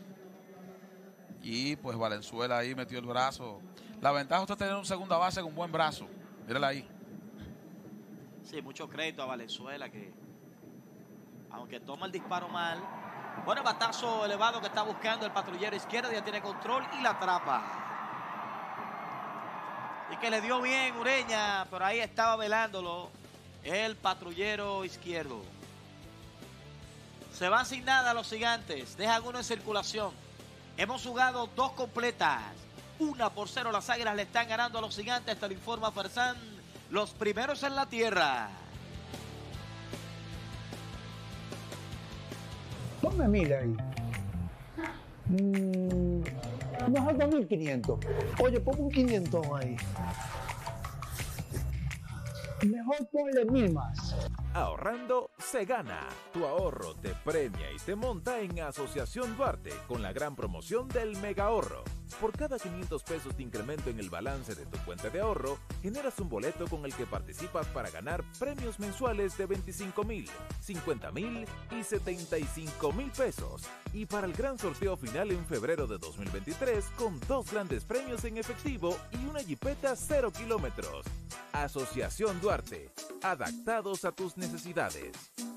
Y pues Valenzuela ahí metió el brazo. La ventaja es tener un segunda base con buen brazo. Mírala ahí. Sí, mucho crédito a Valenzuela, que aunque toma el disparo mal. Bueno, batazo elevado que está buscando el patrullero izquierdo. Ya tiene control y la atrapa. Y que le dio bien Ureña, pero ahí estaba velándolo el patrullero izquierdo. Se van sin nada los Gigantes. Dejan uno en circulación. Hemos jugado 2 completas. 1-0 las Águilas le están ganando a los Gigantes. Te lo informa Fersán. Los primeros en la tierra. Ponme 1000 ahí. Mejor 2500. Oye, ponme un 500 ahí. Mejor ponle 1000 más. Ahorrando se gana. Tu ahorro te premia y te monta en Asociación Duarte con la gran promoción del Mega Ahorro. Por cada 500 pesos de incremento en el balance de tu cuenta de ahorro, generas un boleto con el que participas para ganar premios mensuales de 25,000, 50,000 y 75,000 pesos. Y para el gran sorteo final en febrero de 2023 con 2 grandes premios en efectivo y una jipeta 0 kilómetros. Asociación Duarte, adaptados a tus necesidades.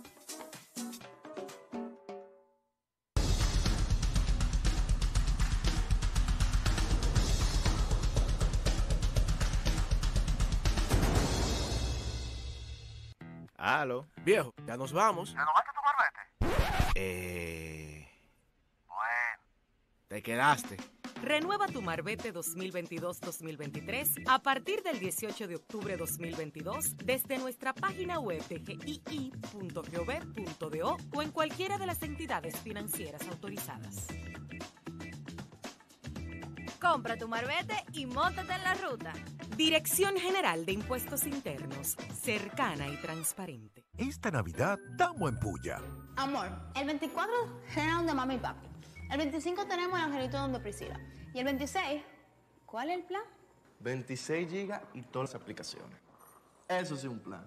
Aló. Viejo, ya nos vamos. ¿Renovaste tu marbete? Bueno. Te quedaste. Renueva tu Marbete 2022-2023 a partir del 18 de octubre 2022 desde nuestra página web de gii.gov.do o en cualquiera de las entidades financieras autorizadas. Compra tu Marbete y móntate en la ruta. Dirección General de Impuestos Internos, cercana y transparente. Esta Navidad damos en puya. Amor, el 24 cena donde mami y papi. El 25 tenemos el angelito donde Priscila. Y el 26, ¿cuál es el plan? 26 gigas y todas las aplicaciones. Eso sí es un plan.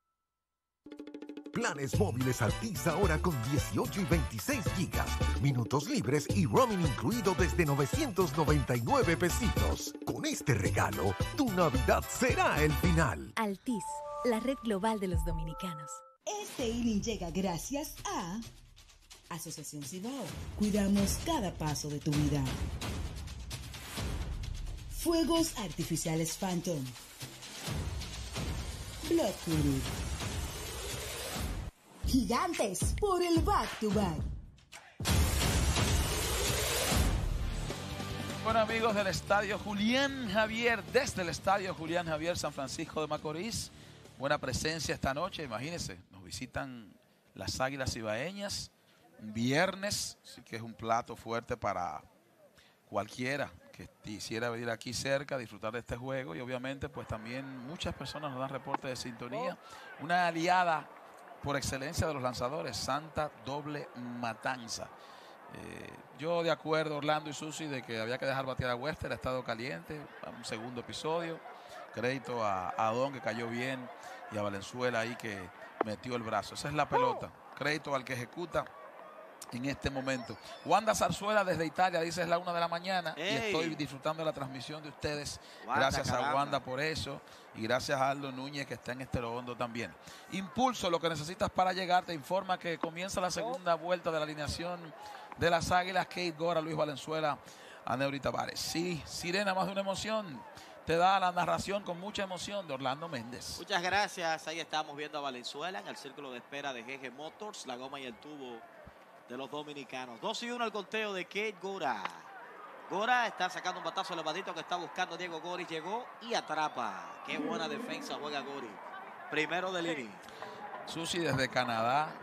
Planes móviles Altis ahora con 18 y 26 gigas, minutos libres y roaming incluido desde 999 pesitos. Con este regalo, tu Navidad será el final. Altis, la red global de los dominicanos. Este inning llega gracias a Asociación Cibao. Cuidamos cada paso de tu vida. Fuegos artificiales Phantom. Blood Guru. Gigantes por el back to back. Bueno, amigos del Estadio Julián Javier, desde el Estadio Julián Javier, San Francisco de Macorís, buena presencia esta noche. Imagínense, nos visitan las Águilas Cibaeñas un viernes, así que es un plato fuerte para cualquiera que quisiera venir aquí cerca a disfrutar de este juego. Y obviamente pues también muchas personas nos dan reportes de sintonía. Una aliada por excelencia de los lanzadores, Santa Doble Matanza. Yo de acuerdo, Orlando y Susi, de que había que dejar batear a Wester, ha estado caliente, un segundo episodio. Crédito a Don, que cayó bien, y a Valenzuela ahí que metió el brazo. Esa es la pelota. Crédito al que ejecuta en este momento. Wanda Zarzuela desde Italia dice: es la 1 de la mañana y estoy disfrutando de la transmisión de ustedes. Wanda, gracias a Wanda por eso y gracias a Aldo Núñez, que está en Estero Hondo también. Impulso, lo que necesitas para llegar, te informa que comienza la segunda vuelta de la alineación de las Águilas. Kate Gora, Luis Valenzuela, Aneuri Tavares. Sí, Sirena, más de una emoción. Te da la narración con mucha emoción de Orlando Méndez. Muchas gracias. Ahí estamos viendo a Valenzuela en el círculo de espera de GG Motors, la goma y el tubo de los dominicanos. 2-1 el conteo de Kate Gora. Gora está sacando un batazo elevadito que está buscando Diego Gori. Llegó y atrapa. Qué buena defensa juega Gori. Primero del inning. Susi desde Canadá.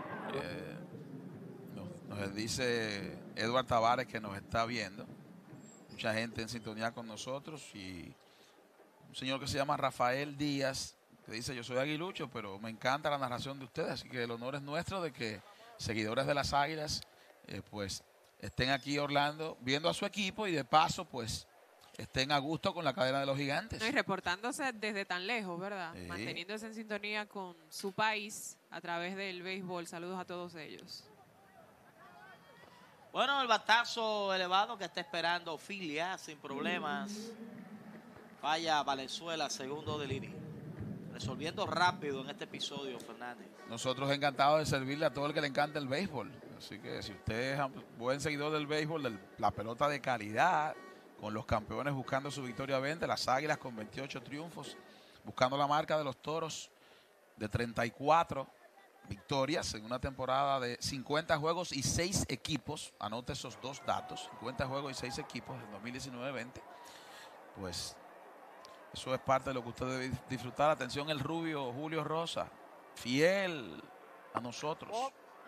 Nos dice Eduard Tavares que nos está viendo. Mucha gente en sintonía con nosotros. Y un señor que se llama Rafael Díaz, que dice: yo soy aguilucho, pero me encanta la narración de ustedes. Así que el honor es nuestro de que seguidores de las Águilas pues estén aquí, Orlando, viendo a su equipo y de paso pues estén a gusto con la cadena de los Gigantes. No, y reportándose desde tan lejos, ¿verdad? Sí. Manteniéndose en sintonía con su país a través del béisbol. Saludos a todos ellos. Bueno, el batazo elevado que está esperando Filia sin problemas. Falla Valenzuela, segundo del inning. Resolviendo rápido en este episodio, Fernández. Nosotros encantados de servirle a todo el que le encanta el béisbol. Así que si usted es buen seguidor del béisbol, de la pelota de calidad, con los campeones buscando su victoria 20, las Águilas con 28 triunfos, buscando la marca de los Toros de 34 victorias en una temporada de 50 juegos y 6 equipos. Anote esos dos datos: 50 juegos y 6 equipos en 2019-20. pues eso es parte de lo que usted debe disfrutar. Atención, el rubio Julio Rosa, fiel a nosotros.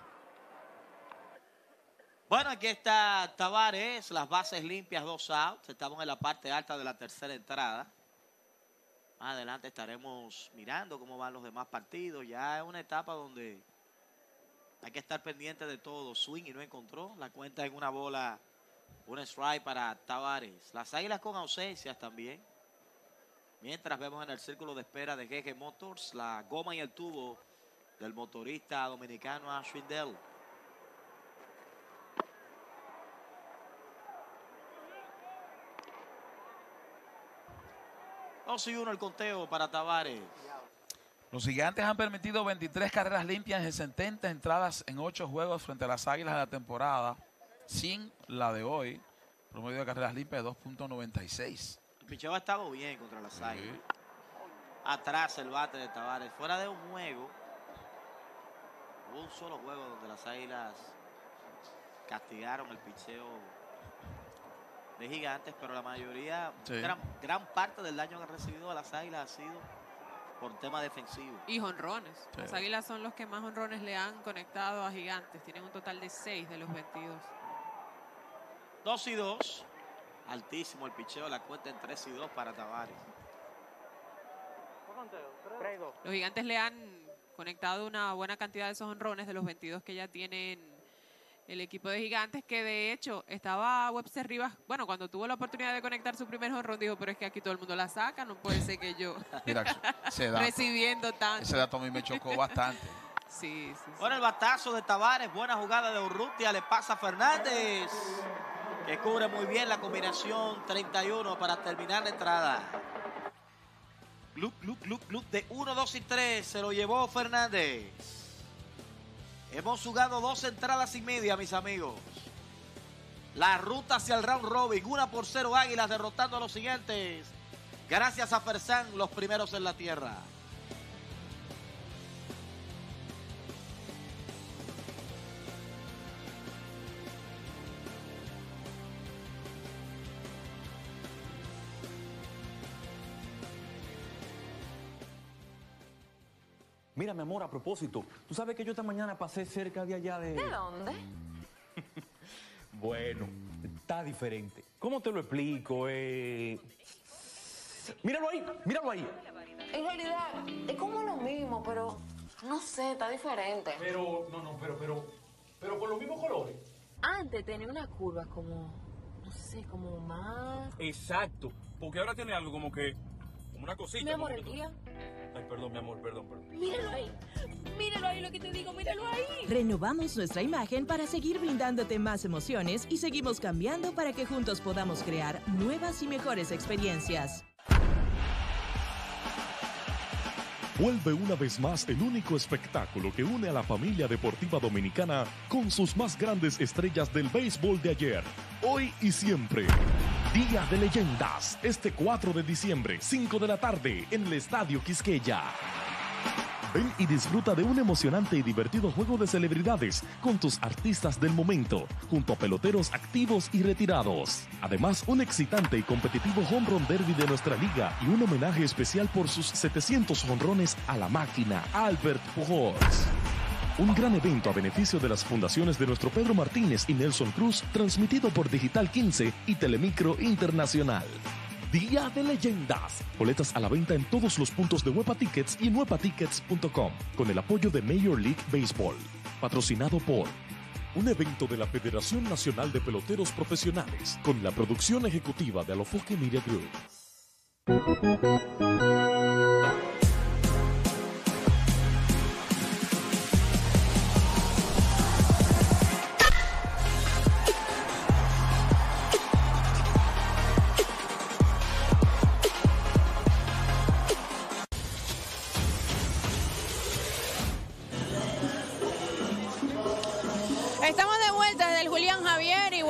Bueno, aquí está Tavares, las bases limpias, 2 outs. Estamos en la parte alta de la tercera entrada. Más adelante estaremos mirando cómo van los demás partidos. Ya es una etapa donde hay que estar pendiente de todo. Swing y no encontró. La cuenta en una bola, un strike para Tavares. Las Águilas con ausencias también. Mientras vemos en el círculo de espera de GG Motors la goma y el tubo del motorista dominicano Ashwin Dell. Dos y 1 el conteo para Tavares. Los Gigantes han permitido 23 carreras limpias en 70 entradas en 8 juegos frente a las Águilas de la temporada, sin la de hoy. Promedio de carreras limpias de 2.96. El picheo ha estado bien contra las Águilas. Atrás el bate de Tavares. Fuera de un juego, hubo un solo juego donde las Águilas castigaron el picheo de Gigantes, pero la mayoría, gran parte del daño que han recibido a las Águilas ha sido por tema defensivo. Y jonrones. Sí. Las Águilas son los que más jonrones le han conectado a Gigantes. Tienen un total de 6 de los 22. 2 y 2. Altísimo el picheo, la cuenta en 3 y 2 para Tavares. Los Gigantes le han conectado una buena cantidad de esos jonrones de los 22 que ya tienen el equipo de Gigantes, que de hecho estaba Webster Rivas, bueno, cuando tuvo la oportunidad de conectar su primer jonrón, dijo, pero es que aquí todo el mundo la saca, no puede ser que yo mira, ese dato, recibiendo tanto. Ese dato a mí me chocó bastante. Sí. Bueno, el batazo de Tavares, buena jugada de Urrutia, le pasa a Fernández, que cubre muy bien la combinación 31 para terminar la entrada. Club de 1, 2 y 3, se lo llevó Fernández. Hemos jugado 2 entradas y media, mis amigos. La ruta hacia el round robin, 1-0 Águilas derrotando a los Gigantes. Gracias a Fersan, los primeros en la tierra. Mira, mi amor, a propósito, tú sabes que yo esta mañana pasé cerca de allá de... ¿De dónde? Bueno, está diferente. ¿Cómo te lo explico? Míralo ahí, míralo ahí. En realidad, es como lo mismo, pero no sé, está diferente. Pero con los mismos colores. Antes tenía una curva como, no sé, como más... Exacto, porque ahora tiene algo como una cosita. Mi amor, el día. Ay, perdón, mi amor, perdón. Míralo ahí lo que te digo, míralo ahí. Renovamos nuestra imagen para seguir brindándote más emociones y seguimos cambiando para que juntos podamos crear nuevas y mejores experiencias. Vuelve una vez más el único espectáculo que une a la familia deportiva dominicana con sus más grandes estrellas del béisbol de ayer, hoy y siempre. Día de Leyendas, este 4 de diciembre, 5 de la tarde, en el Estadio Quisqueya. Ven y disfruta de un emocionante y divertido juego de celebridades con tus artistas del momento, junto a peloteros activos y retirados. Además, un excitante y competitivo home run derby de nuestra liga y un homenaje especial por sus 700 jonrones a la máquina, Albert Pujols. Un gran evento a beneficio de las fundaciones de nuestro Pedro Martínez y Nelson Cruz, transmitido por Digital 15 y Telemicro Internacional. Día de Leyendas. Boletas a la venta en todos los puntos de Huepa Tickets y en huepatickets.com, con el apoyo de Major League Baseball. Patrocinado por un evento de la Federación Nacional de Peloteros Profesionales, con la producción ejecutiva de Alofoque Media Group.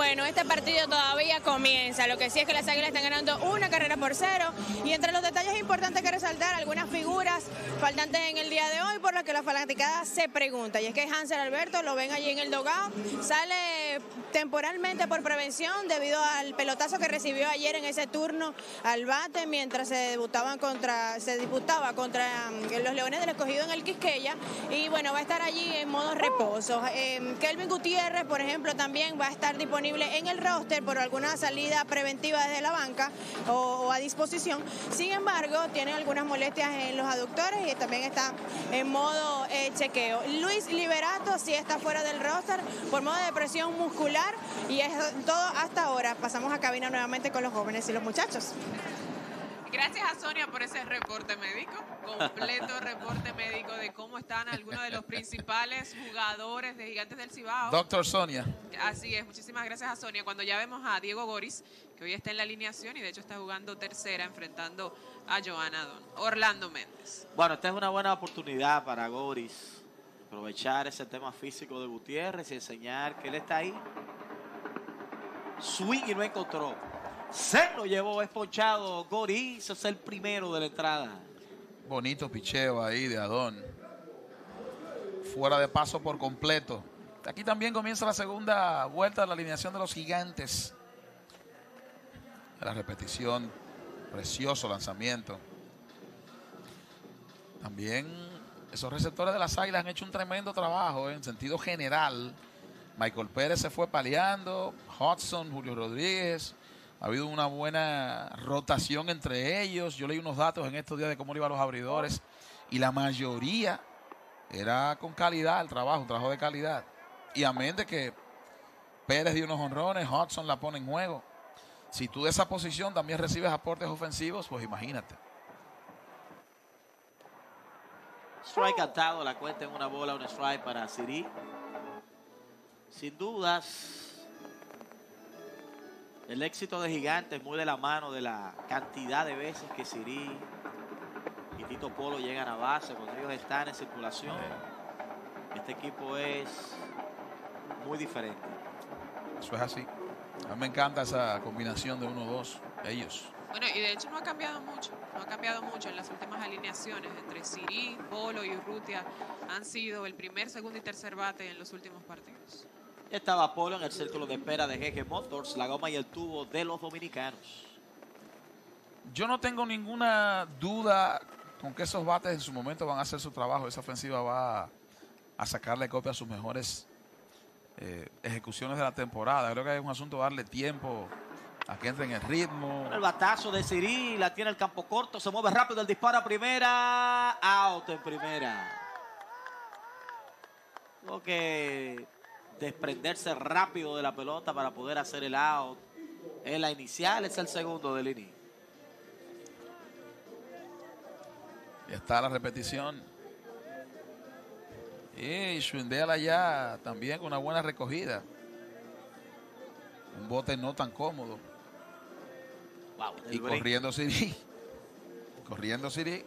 Bueno, este partido todavía comienza. Lo que sí es que las Águilas están ganando 1-0. Y entre los detalles importantes que resaltar, algunas figuras faltantes en el día de hoy, por lo que la fanaticada se pregunta. Y es que Hansel Alberto, lo ven allí en el dugout, sale temporalmente por prevención debido al pelotazo que recibió ayer en ese turno al bate mientras se disputaba contra los Leones del Escogido en el Quisqueya. Y bueno, va a estar allí en modo reposo. Kelvin Gutiérrez, por ejemplo, también va a estar disponible en el roster por alguna salida preventiva desde la banca o a disposición. Sin embargo, tiene algunas molestias en los aductores y también está en modo chequeo. Luis Liberato sí está fuera del roster por modo de presión muscular y es todo hasta ahora. Pasamos a cabina nuevamente con los jóvenes y los muchachos. Gracias a Sonia por ese reporte médico, completo reporte médico de cómo están algunos de los principales jugadores de Gigantes del Cibao. Doctor Sonia. Así es, muchísimas gracias a Sonia. Cuando ya vemos a Diego Goris, que hoy está en la alineación y de hecho está jugando tercera, enfrentando a Johanna Don. Orlando Méndez. Bueno, esta es una buena oportunidad para Goris, aprovechar ese tema físico de Gutiérrez y enseñar que él está ahí. Swing y no encontró. Se lo llevó, es ponchado. Goris es el primero de la entrada. Bonito picheo ahí de Adón. Fuera de paso por completo. Aquí también comienza la segunda vuelta de la alineación de los Gigantes. La repetición, precioso lanzamiento. También esos receptores de las Águilas han hecho un tremendo trabajo en sentido general. Michael Pérez se fue paleando, Hudson, Julio Rodríguez. Ha habido una buena rotación entre ellos. Yo leí unos datos en estos días de cómo le iban los abridores. Y la mayoría era con calidad el trabajo, un trabajo de calidad. Y amén de que Pérez dio unos honrones, Hudson la pone en juego. Si tú de esa posición también recibes aportes ofensivos, pues imagínate. Strike cantado, la cuenta en una bola, un strike para Siri. Sin dudas, el éxito de Gigantes muy de la mano de la cantidad de veces que Siri y Tito Polo llegan a base cuando ellos están en circulación. Este equipo es muy diferente. Eso es así. A mí me encanta esa combinación de 1-2, ellos. Bueno, y de hecho no ha cambiado mucho. No ha cambiado mucho en las últimas alineaciones. Entre Siri, Polo y Urrutia han sido el primer, segundo y tercer bate en los últimos partidos. Estaba Polo en el círculo de espera de GG Motors, la goma y el tubo de los dominicanos. Yo no tengo ninguna duda con que esos bates en su momento van a hacer su trabajo. Esa ofensiva va a sacarle copia a sus mejores ejecuciones de la temporada. Creo que es un asunto de darle tiempo a que entre en el ritmo. El batazo de Siri, la tiene el campo corto, se mueve rápido el disparo a primera, out en primera. Tengo que desprenderse rápido de la pelota para poder hacer el out. En la inicial es el segundo del inning. Ya está la repetición. Y Schwindel allá también con una buena recogida. Un bote no tan cómodo. Wow, y corriendo Siri. Corriendo Siri.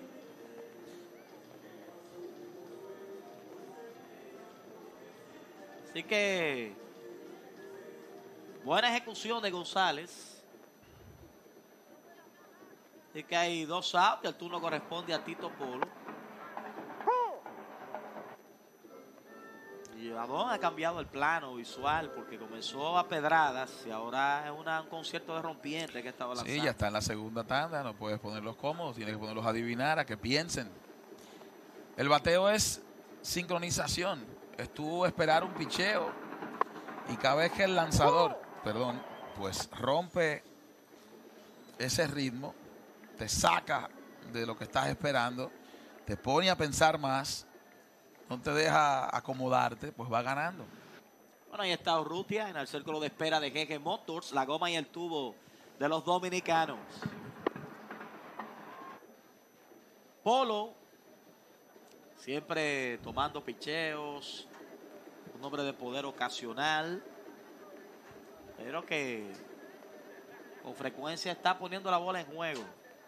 Así que buena ejecución de González. Así que hay 2 outs y el turno corresponde a Tito Polo. Y Adón ha cambiado el plano visual porque comenzó a pedradas y ahora es un concierto de rompiente que estaba lanzando. Sí, ya está en la segunda tanda, no puedes ponerlos cómodos, tienes que ponerlos a adivinar, a que piensen. El bateo es sincronización, es tú esperar un picheo y cada vez que el lanzador, pues rompe ese ritmo, te saca de lo que estás esperando, te pone a pensar más, no te deja acomodarte, pues va ganando. Bueno, ahí está Urrutia en el círculo de espera de GG Motors, la goma y el tubo de los dominicanos. Polo, siempre tomando picheos, un hombre de poder ocasional, pero que con frecuencia está poniendo la bola en juego.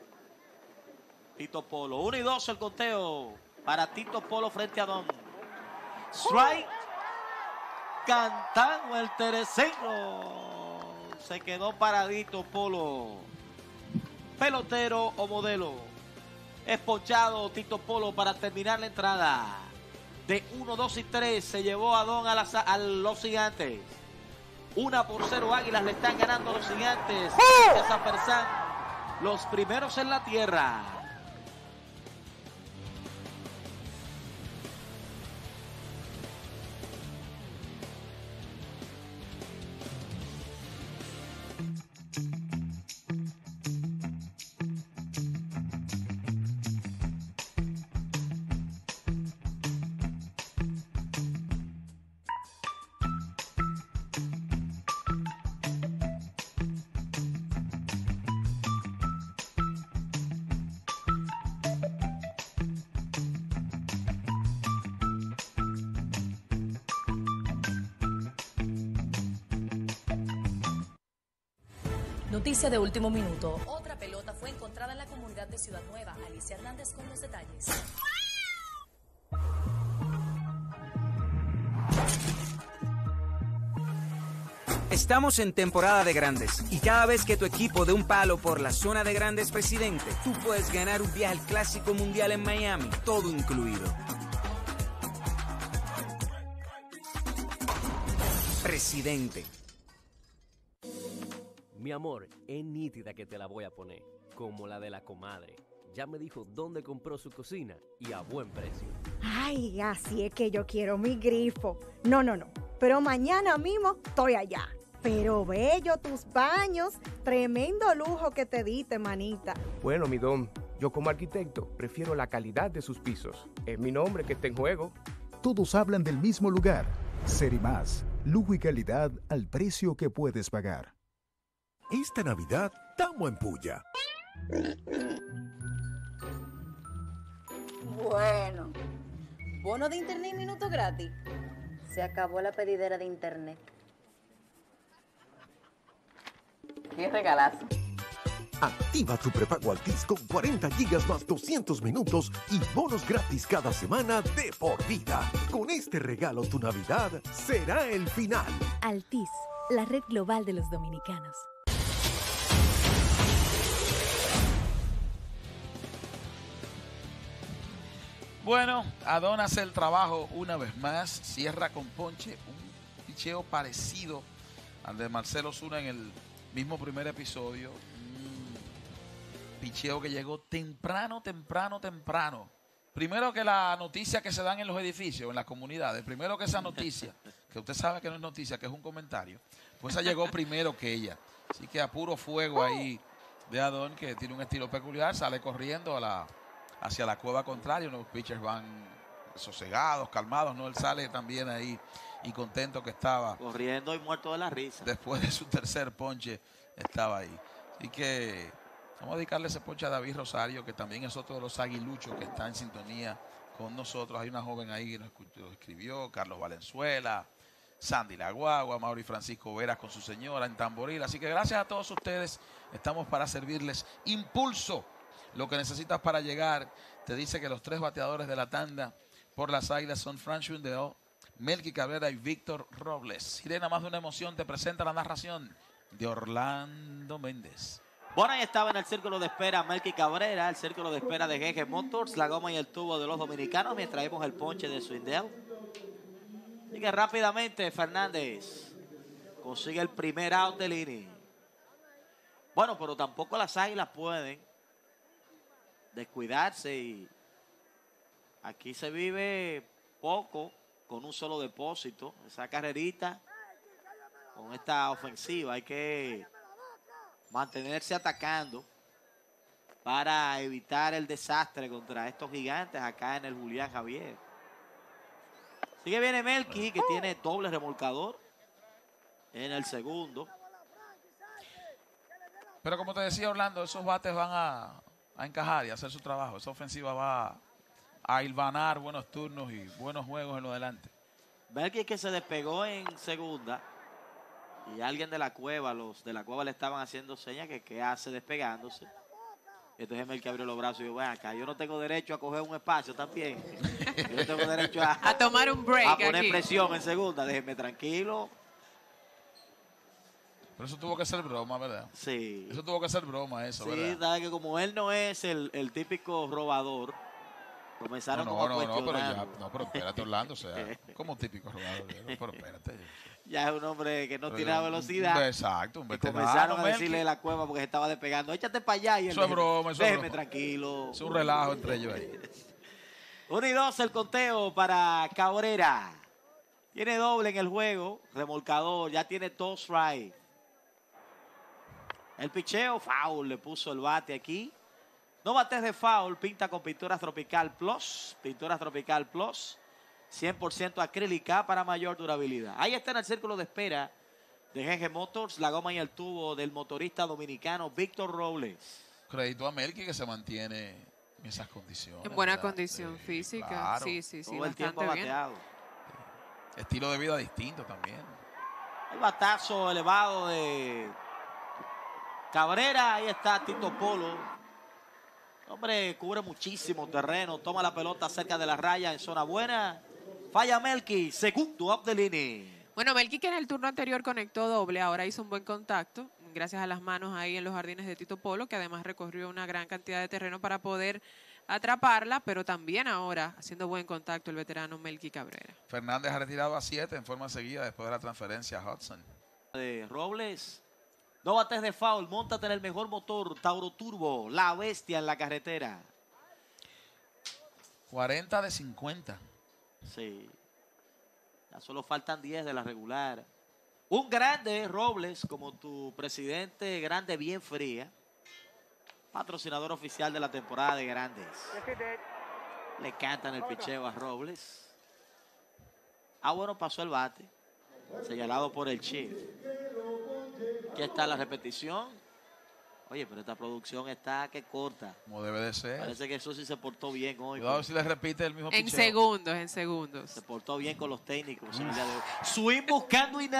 Tito Polo, 1-2 el conteo para Tito Polo frente a Don. Strike. Cantamos el tercero. Se quedó paradito Polo. Pelotero o modelo. Espochado Tito Polo para terminar la entrada. De 1, 2 y 3 se llevó a Don a los Gigantes. 1-0 Águilas le están ganando a los Gigantes. San Fersán, los primeros en la tierra. Noticia de último minuto. Otra pelota fue encontrada en la comunidad de Ciudad Nueva. Alicia Hernández con los detalles. Estamos en temporada de grandes y cada vez que tu equipo dé un palo por la zona de grandes Presidente, tú puedes ganar un viaje al Clásico Mundial en Miami, todo incluido. Presidente. Mi amor, es nítida que te la voy a poner, como la de la comadre. Ya me dijo dónde compró su cocina y a buen precio. Ay, así es que yo quiero mi grifo. No, pero mañana mismo estoy allá. Pero bello tus baños, tremendo lujo que te diste, manita. Bueno, mi don, yo como arquitecto prefiero la calidad de sus pisos. Es mi nombre que está en juego. Todos hablan del mismo lugar. Serimas, lujo y calidad al precio que puedes pagar. Esta Navidad, estamos en puya. Bueno, bono de internet y minuto gratis. Se acabó la pedidera de internet. ¡Qué regalazo! Activa tu prepago Altis con 40 gigas más 200 minutos y bonos gratis cada semana de por vida. Con este regalo tu Navidad será el final. Altis, la red global de los dominicanos. Bueno, Adón hace el trabajo una vez más, cierra con ponche, un picheo parecido al de Marcelo Osuna en el mismo primer episodio. Un picheo que llegó temprano. Primero que la noticia que se dan en los edificios, en las comunidades, primero que esa noticia, que usted sabe que no es noticia, que es un comentario, pues esa llegó primero que ella. Así que a puro fuego ahí de Adón, que tiene un estilo peculiar, sale corriendo hacia la cueva contraria. Los pitchers van sosegados, calmados, ¿no? Él sale también ahí y contento que estaba. Corriendo y muerto de la risa. Después de su tercer ponche estaba ahí. Así que vamos a dedicarle ese ponche a David Rosario, que también es otro de los aguiluchos que está en sintonía con nosotros. Hay una joven ahí que nos escribió, Carlos Valenzuela, Sandy La Guagua, Mauri Francisco Veras con su señora en Tamboril. Así que gracias a todos ustedes. Estamos para servirles. Impulso. Lo que necesitas para llegar, te dice que los 3 bateadores de la tanda por las Águilas son Frank Schwindel, Melky Cabrera y Víctor Robles. Sirena Más de una Emoción te presenta la narración de Orlando Méndez. Bueno, ahí estaba en el círculo de espera Melky Cabrera, el círculo de espera de GG Motors, la goma y el tubo de los dominicanos, mientras traemos el ponche de Schwindel. Así que rápidamente Fernández consigue el primer out del inning. Bueno, pero tampoco las Águilas pueden descuidarse y aquí se vive poco con un solo depósito. Esa carrerita con esta ofensiva hay que mantenerse atacando para evitar el desastre contra estos gigantes acá en el Julián Javier. Así que viene Melky, que tiene doble remolcador en el segundo. Pero como te decía Orlando, esos bates van a encajar y hacer su trabajo. Esa ofensiva va a hilvanar buenos turnos y buenos juegos en lo adelante. Melky que se despegó en segunda y alguien de la cueva, los de la cueva le estaban haciendo señas que qué hace despegándose. Entonces Melqui abrió los brazos y dijo, ven acá, yo no tengo derecho a coger un espacio también. Yo no tengo derecho a tomar un break a poner aquí. presión en segunda. Déjenme tranquilo. Pero eso tuvo que ser broma, ¿verdad? Sí. Eso tuvo que ser broma, eso, ¿verdad? Sí, sabe que como él no es el típico robador, comenzaron como a pero cuestionarlo. pero espérate, Orlando, o sea, como un típico robador. Pero espérate. Ya es un hombre que no tiene la velocidad. Exacto, un y veterano. comenzaron a Melqui. decirle de la cueva porque se estaba despegando. Échate para allá. Y él Eso es broma, eso es déjeme broma. tranquilo. Es un relajo entre ellos ahí. 1-2 el conteo para Cabrera. Tiene doble en el juego. Remolcador, ya tiene 2 strikes. El picheo, foul, le puso el bate aquí. No bates de foul, pinta con Pinturas Tropical Plus. Pinturas Tropical Plus. 100% acrílica para mayor durabilidad. Ahí está en el círculo de espera de GG Motors, la goma y el tubo del motorista dominicano Víctor Robles. Crédito a Melqui que se mantiene en esas condiciones. En buena ¿verdad? condición física. Claro. Sí, Todo el tiempo bastante bien. bateado. Estilo de vida distinto también. El batazo elevado de Cabrera. Ahí está Tito Polo. Hombre, cubre muchísimo terreno. Toma la pelota cerca de la raya en zona buena. Falla Melqui. Segundo up the line. Bueno, Melqui, que en el turno anterior conectó doble, ahora hizo un buen contacto, gracias a las manos ahí en los jardines de Tito Polo, que además recorrió una gran cantidad de terreno para poder atraparla, pero también ahora haciendo buen contacto el veterano Melqui Cabrera. Fernández ha retirado a 7 en forma seguida después de la transferencia a Hudson. De Robles. No bates de foul. Móntate en el mejor motor. Tauro Turbo. La bestia en la carretera. 40 de 50. Sí. Ya solo faltan 10 de la regular. Un grande, Robles, como tu presidente, grande bien fría. Patrocinador oficial de la temporada de grandes. Le cantan el picheo a Robles. Bueno, pasó el bate. Señalado por el Chief. Aquí está la repetición. Oye, pero esta producción está que corta. Como debe de ser. Parece que eso sí se portó bien hoy. Cuidado si le repite el mismo En picheo. en segundos. Se portó bien con los técnicos en el día de hoy. Swing buscando y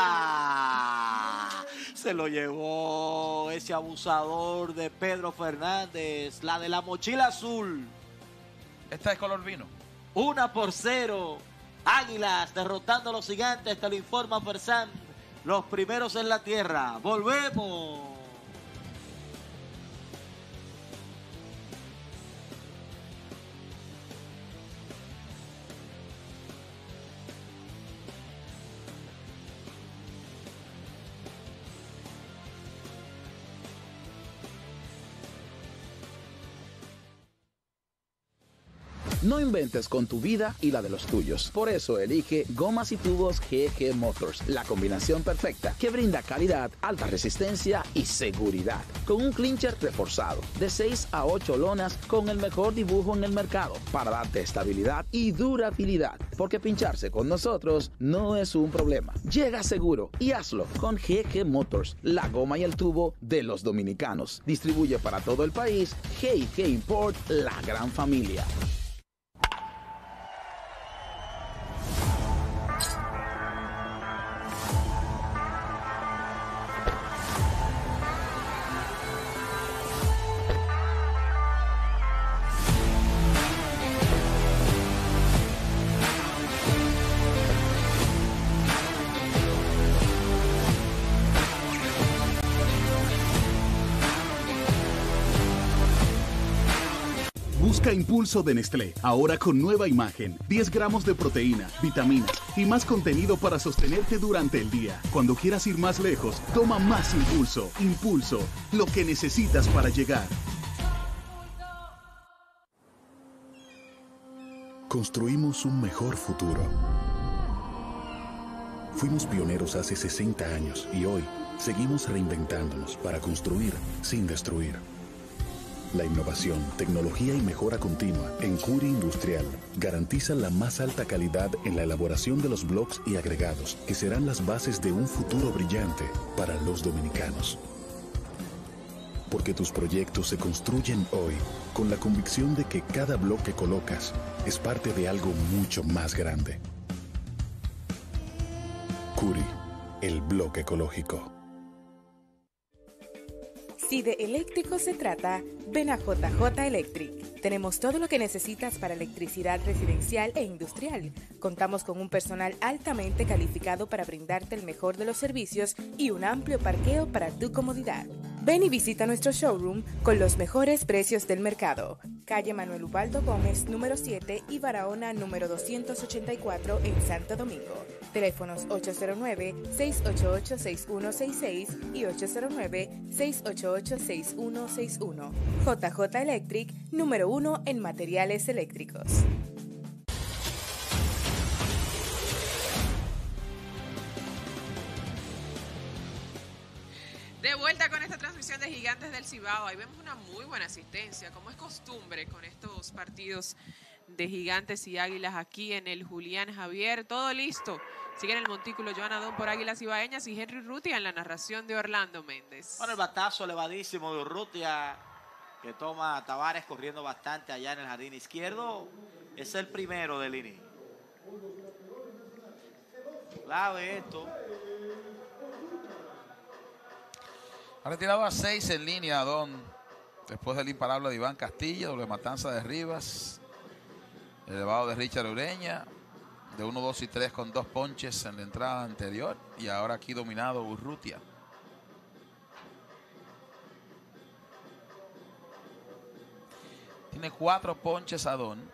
nada. Se lo llevó ese abusador de Pedro Fernández. La de la mochila azul. Esta es color vino. 1-0. Águilas derrotando a los Gigantes. Te lo informa Fersan. Los primeros en la tierra. Volvemos. No inventes con tu vida y la de los tuyos. Por eso elige Gomas y Tubos GG Motors, la combinación perfecta que brinda calidad, alta resistencia y seguridad. Con un clincher reforzado de 6 a 8 lonas con el mejor dibujo en el mercado para darte estabilidad y durabilidad. Porque pincharse con nosotros no es un problema. Llega seguro y hazlo con GG Motors, la goma y el tubo de los dominicanos. Distribuye para todo el país GG Import, la gran familia. Busca Impulso de Nestlé, ahora con nueva imagen, 10 gramos de proteína, vitaminas y más contenido para sostenerte durante el día. Cuando quieras ir más lejos, toma más Impulso. Impulso, lo que necesitas para llegar. Construimos un mejor futuro. Fuimos pioneros hace 60 años y hoy seguimos reinventándonos para construir sin destruir. La innovación, tecnología y mejora continua en Curi Industrial garantizan la más alta calidad en la elaboración de los blocks y agregados que serán las bases de un futuro brillante para los dominicanos. Porque tus proyectos se construyen hoy con la convicción de que cada bloque que colocas es parte de algo mucho más grande. Curi, el bloque ecológico. Si de eléctrico se trata, ven a JJ Electric. Tenemos todo lo que necesitas para electricidad residencial e industrial. Contamos con un personal altamente calificado para brindarte el mejor de los servicios y un amplio parqueo para tu comodidad. Ven y visita nuestro showroom con los mejores precios del mercado. Calle Manuel Ubaldo Gómez, número 7 y Barahona, número 284 en Santo Domingo. Teléfonos 809-688-6166 y 809-688-6161. JJ Electric, número 1 en materiales eléctricos. De vuelta con esta transmisión de Gigantes del Cibao. Ahí vemos una muy buena asistencia, como es costumbre con estos partidos de Gigantes y Águilas aquí en el Julián Javier. Todo listo. Siguen el montículo Joan Adón por Águilas Ibaeñas y Henry Urrutia en la narración de Orlando Méndez. Bueno, el batazo elevadísimo de Urrutia, que toma a Tavares corriendo bastante allá en el jardín izquierdo. Es el primero del inning. Clave esto. Ha retirado a 6 en línea, Adón, después del imparable de Iván Castilla, doble matanza de Rivas, elevado de Richard Ureña, de 1, 2 y 3 con 2 ponches en la entrada anterior, y ahora aquí dominado Urrutia. Tiene 4 ponches Adón,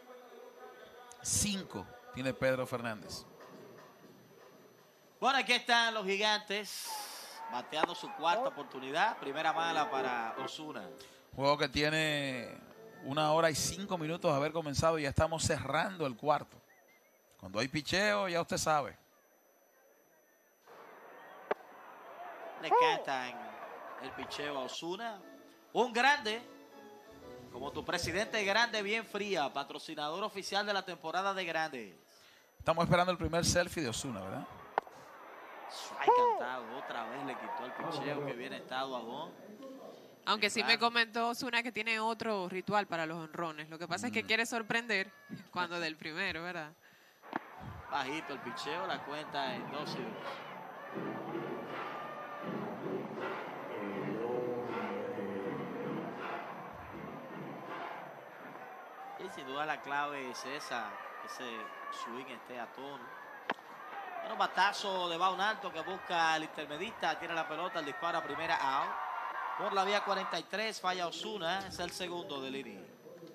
5 tiene Pedro Fernández. Bueno, aquí están los Gigantes, bateando su cuarta oportunidad. Primera mala para Osuna. Juego que tiene 1 hora y 5 minutos de haber comenzado y ya estamos cerrando el cuarto. Cuando hay picheo, ya usted sabe. Le cantan el picheo a Osuna. Un grande, como tu presidente grande, bien fría, patrocinador oficial de la temporada de grandes. Estamos esperando el primer selfie de Osuna, ¿verdad? Hay cantado, otra vez le quitó el picheo, que bien estado Adón. Aunque sí me comentó Osuna que tiene otro ritual para los honrones. Lo que pasa es que quiere sorprender cuando del primero, ¿verdad? Bajito el picheo, la cuenta en 2 y 2. Y sin duda la clave es esa, ese swing esté a tono. Bueno, batazo de Baun Alto que busca el intermedista, tiene la pelota, el disparo a primera out. Por la vía 43 falla Osuna, es el segundo del inning.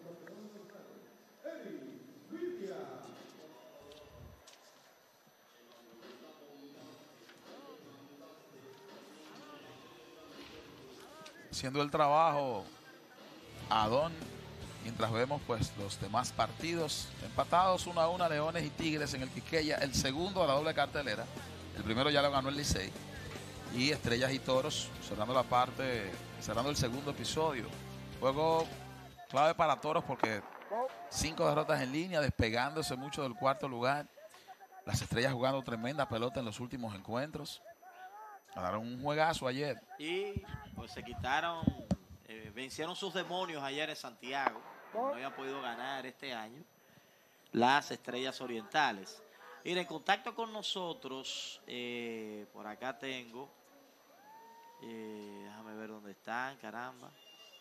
Haciendo el trabajo Adón, mientras vemos pues los demás partidos empatados 1-1, Leones y Tigres en el Quisqueya, el segundo a la doble cartelera, el primero ya lo ganó el Licey, y Estrellas y Toros cerrando el segundo episodio. Juego clave para Toros porque 5 derrotas en línea, despegándose mucho del cuarto lugar. Las Estrellas jugando tremenda pelota en los últimos encuentros. Ganaron un juegazo ayer. Y pues se quitaron, vencieron sus demonios ayer en Santiago. No habían podido ganar este año las Estrellas Orientales. Mira, en contacto con nosotros, por acá tengo, déjame ver dónde están, caramba.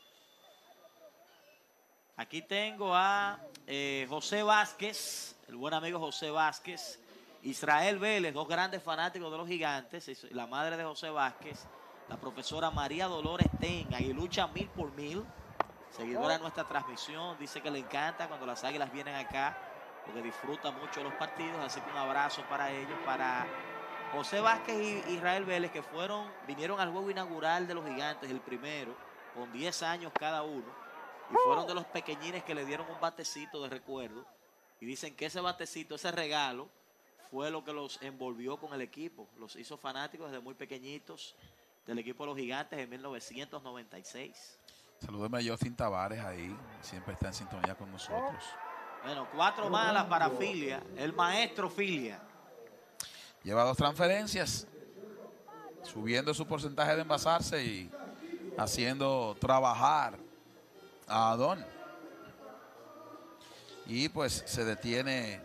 Aquí tengo a José Vázquez, el buen amigo José Vázquez, Israel Vélez, 2 grandes fanáticos de los Gigantes, la madre de José Vázquez, la profesora María Dolores Ten, aguilucha 1000 por 1000, seguidora de nuestra transmisión, dice que le encanta cuando las Águilas vienen acá, porque disfruta mucho los partidos, así que un abrazo para ellos, para José Vázquez y Israel Vélez, que vinieron al juego inaugural de los Gigantes, el primero, con 10 años cada uno, y fueron de los pequeñines que le dieron un batecito de recuerdo, y dicen que ese batecito, ese regalo, fue lo que los envolvió con el equipo, los hizo fanáticos desde muy pequeñitos del equipo de los Gigantes en 1996. Salúdeme a Justin Tavares ahí, siempre está en sintonía con nosotros. Bueno, 4 malas para Filia, el maestro Filia. Lleva 2 transferencias, subiendo su porcentaje de envasarse y haciendo trabajar a Adón. Y pues se detiene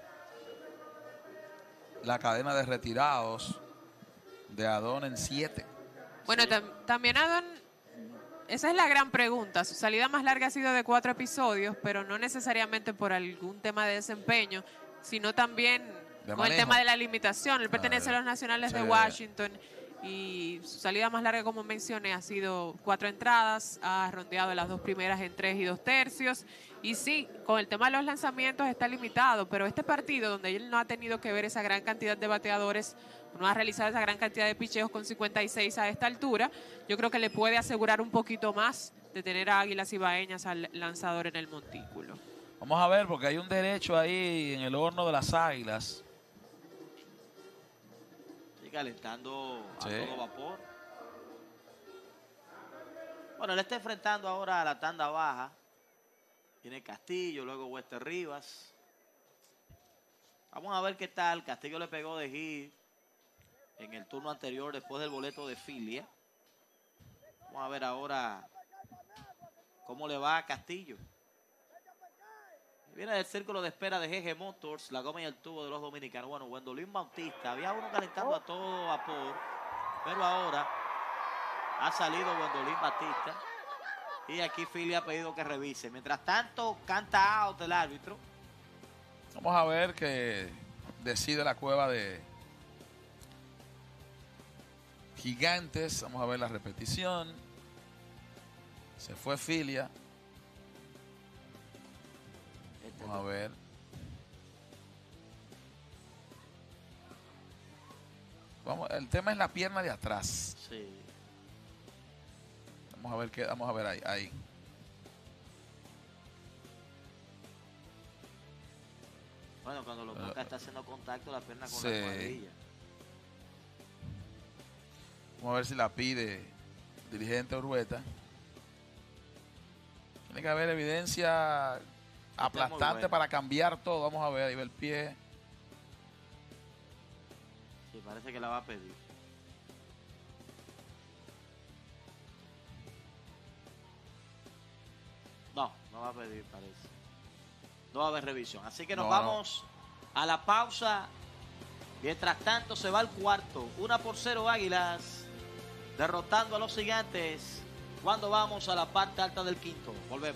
la cadena de retirados de Adón en 7. Bueno, también Adón Esa es la gran pregunta. Su salida más larga ha sido de 4 episodios, pero no necesariamente por algún tema de desempeño, sino también con el tema de la limitación. Él pertenece a los Nacionales de Washington y su salida más larga, como mencioné, ha sido 4 entradas, ha rondeado las 2 primeras en 3 2/3. Y sí, con el tema de los lanzamientos está limitado, pero este partido donde él no ha tenido que ver esa gran cantidad de bateadores, no ha realizado esa gran cantidad de picheos con 56 a esta altura, yo creo que le puede asegurar un poquito más de tener a Águilas Ibaeñas al lanzador en el montículo. Vamos a ver, porque hay un derecho ahí en el horno de las Águilas. Calentando a todo vapor. Bueno, él está enfrentando ahora a la tanda baja. Tiene Castillo, luego Wester Rivas. Vamos a ver qué tal. Castillo le pegó de hit en el turno anterior después del boleto de Filia. Vamos a ver ahora cómo le va a Castillo. Viene del círculo de espera de GG Motors, la goma y el tubo de los dominicanos. Bueno, Wendolín Bautista, había uno calentando a todo vapor, pero ahora ha salido Wendolín Bautista y aquí Philly ha pedido que revise. Mientras tanto, canta out el árbitro. Vamos a ver qué decide la cueva de Gigantes. Vamos a ver la repetición. Se fue Filia. Vamos a ver. El tema es la pierna de atrás. Sí. Vamos a ver ahí. Bueno, cuando lo toca está haciendo contacto la pierna con la cuadrilla. Vamos a ver si la pide el dirigente Urueta. Tiene que haber evidencia aplastante para cambiar todo. Vamos a ver, ahí va el pie. Sí, parece que la va a pedir. No va a pedir, parece. No va a haber revisión. Así que nos vamos a la pausa. Mientras tanto se va el cuarto. 1-0 Águilas, derrotando a los Gigantes. Cuando vamos a la parte alta del quinto. Volvemos.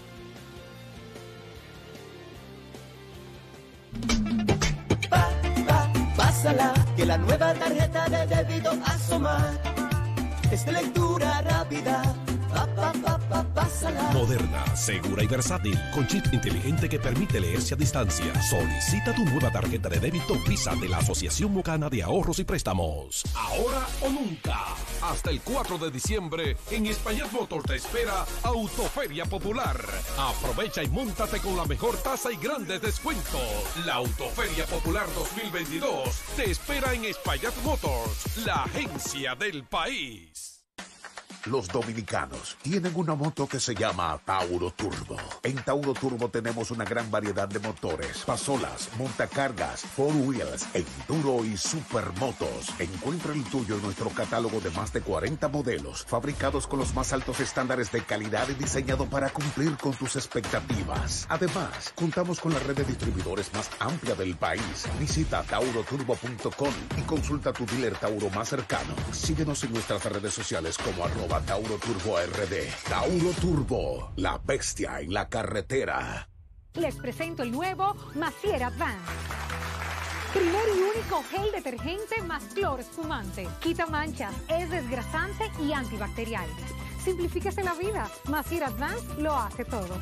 Pásala, que la nueva tarjeta de débito asomar. Es de lectura rápida. Pásala. Moderna, segura y versátil, con chip inteligente que permite leerse a distancia. Solicita tu nueva tarjeta de débito Visa de la Asociación Mocana de Ahorros y Préstamos. Ahora o nunca. Hasta el 4 de diciembre, en Espaillat Motors te espera Autoferia Popular. Aprovecha y móntate con la mejor tasa y grandes descuentos. La Autoferia Popular 2022 te espera en Espaillat Motors, la agencia del país. Los dominicanos tienen una moto que se llama Tauro Turbo. En Tauro Turbo tenemos una gran variedad de motores, pasolas, montacargas, four wheels, enduro y supermotos. Encuentra el tuyo en nuestro catálogo de más de 40 modelos, fabricados con los más altos estándares de calidad y diseñado para cumplir con tus expectativas. Además, contamos con la red de distribuidores más amplia del país. Visita tauroturbo.com y consulta tu dealer Tauro más cercano. Síguenos en nuestras redes sociales como @Tauro Turbo RD. Tauro Turbo, la bestia en la carretera. Les presento el nuevo Macier Advance. Primer y único gel detergente más cloro espumante. Quita manchas, es desgrasante y antibacterial. Simplifíquese la vida. Macier Advance lo hace todo.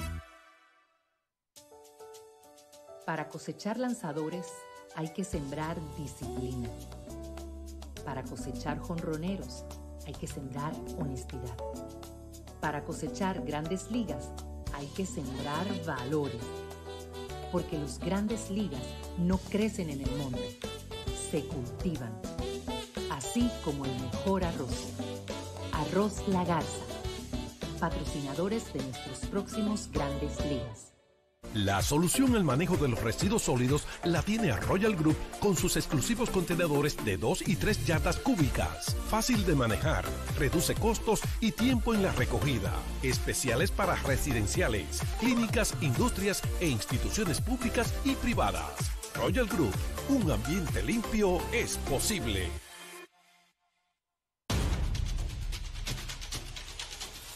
Para cosechar lanzadores hay que sembrar disciplina. Para cosechar jonroneros hay que sembrar honestidad. Para cosechar grandes ligas, hay que sembrar valores. Porque los grandes ligas no crecen en el monte, se cultivan. Así como el mejor arroz. Arroz La Garza. Patrocinadores de nuestros próximos grandes ligas. La solución al manejo de los residuos sólidos la tiene Royal Group con sus exclusivos contenedores de 2 y 3 yardas cúbicas. Fácil de manejar, reduce costos y tiempo en la recogida. Especiales para residenciales, clínicas, industrias e instituciones públicas y privadas. Royal Group, un ambiente limpio es posible.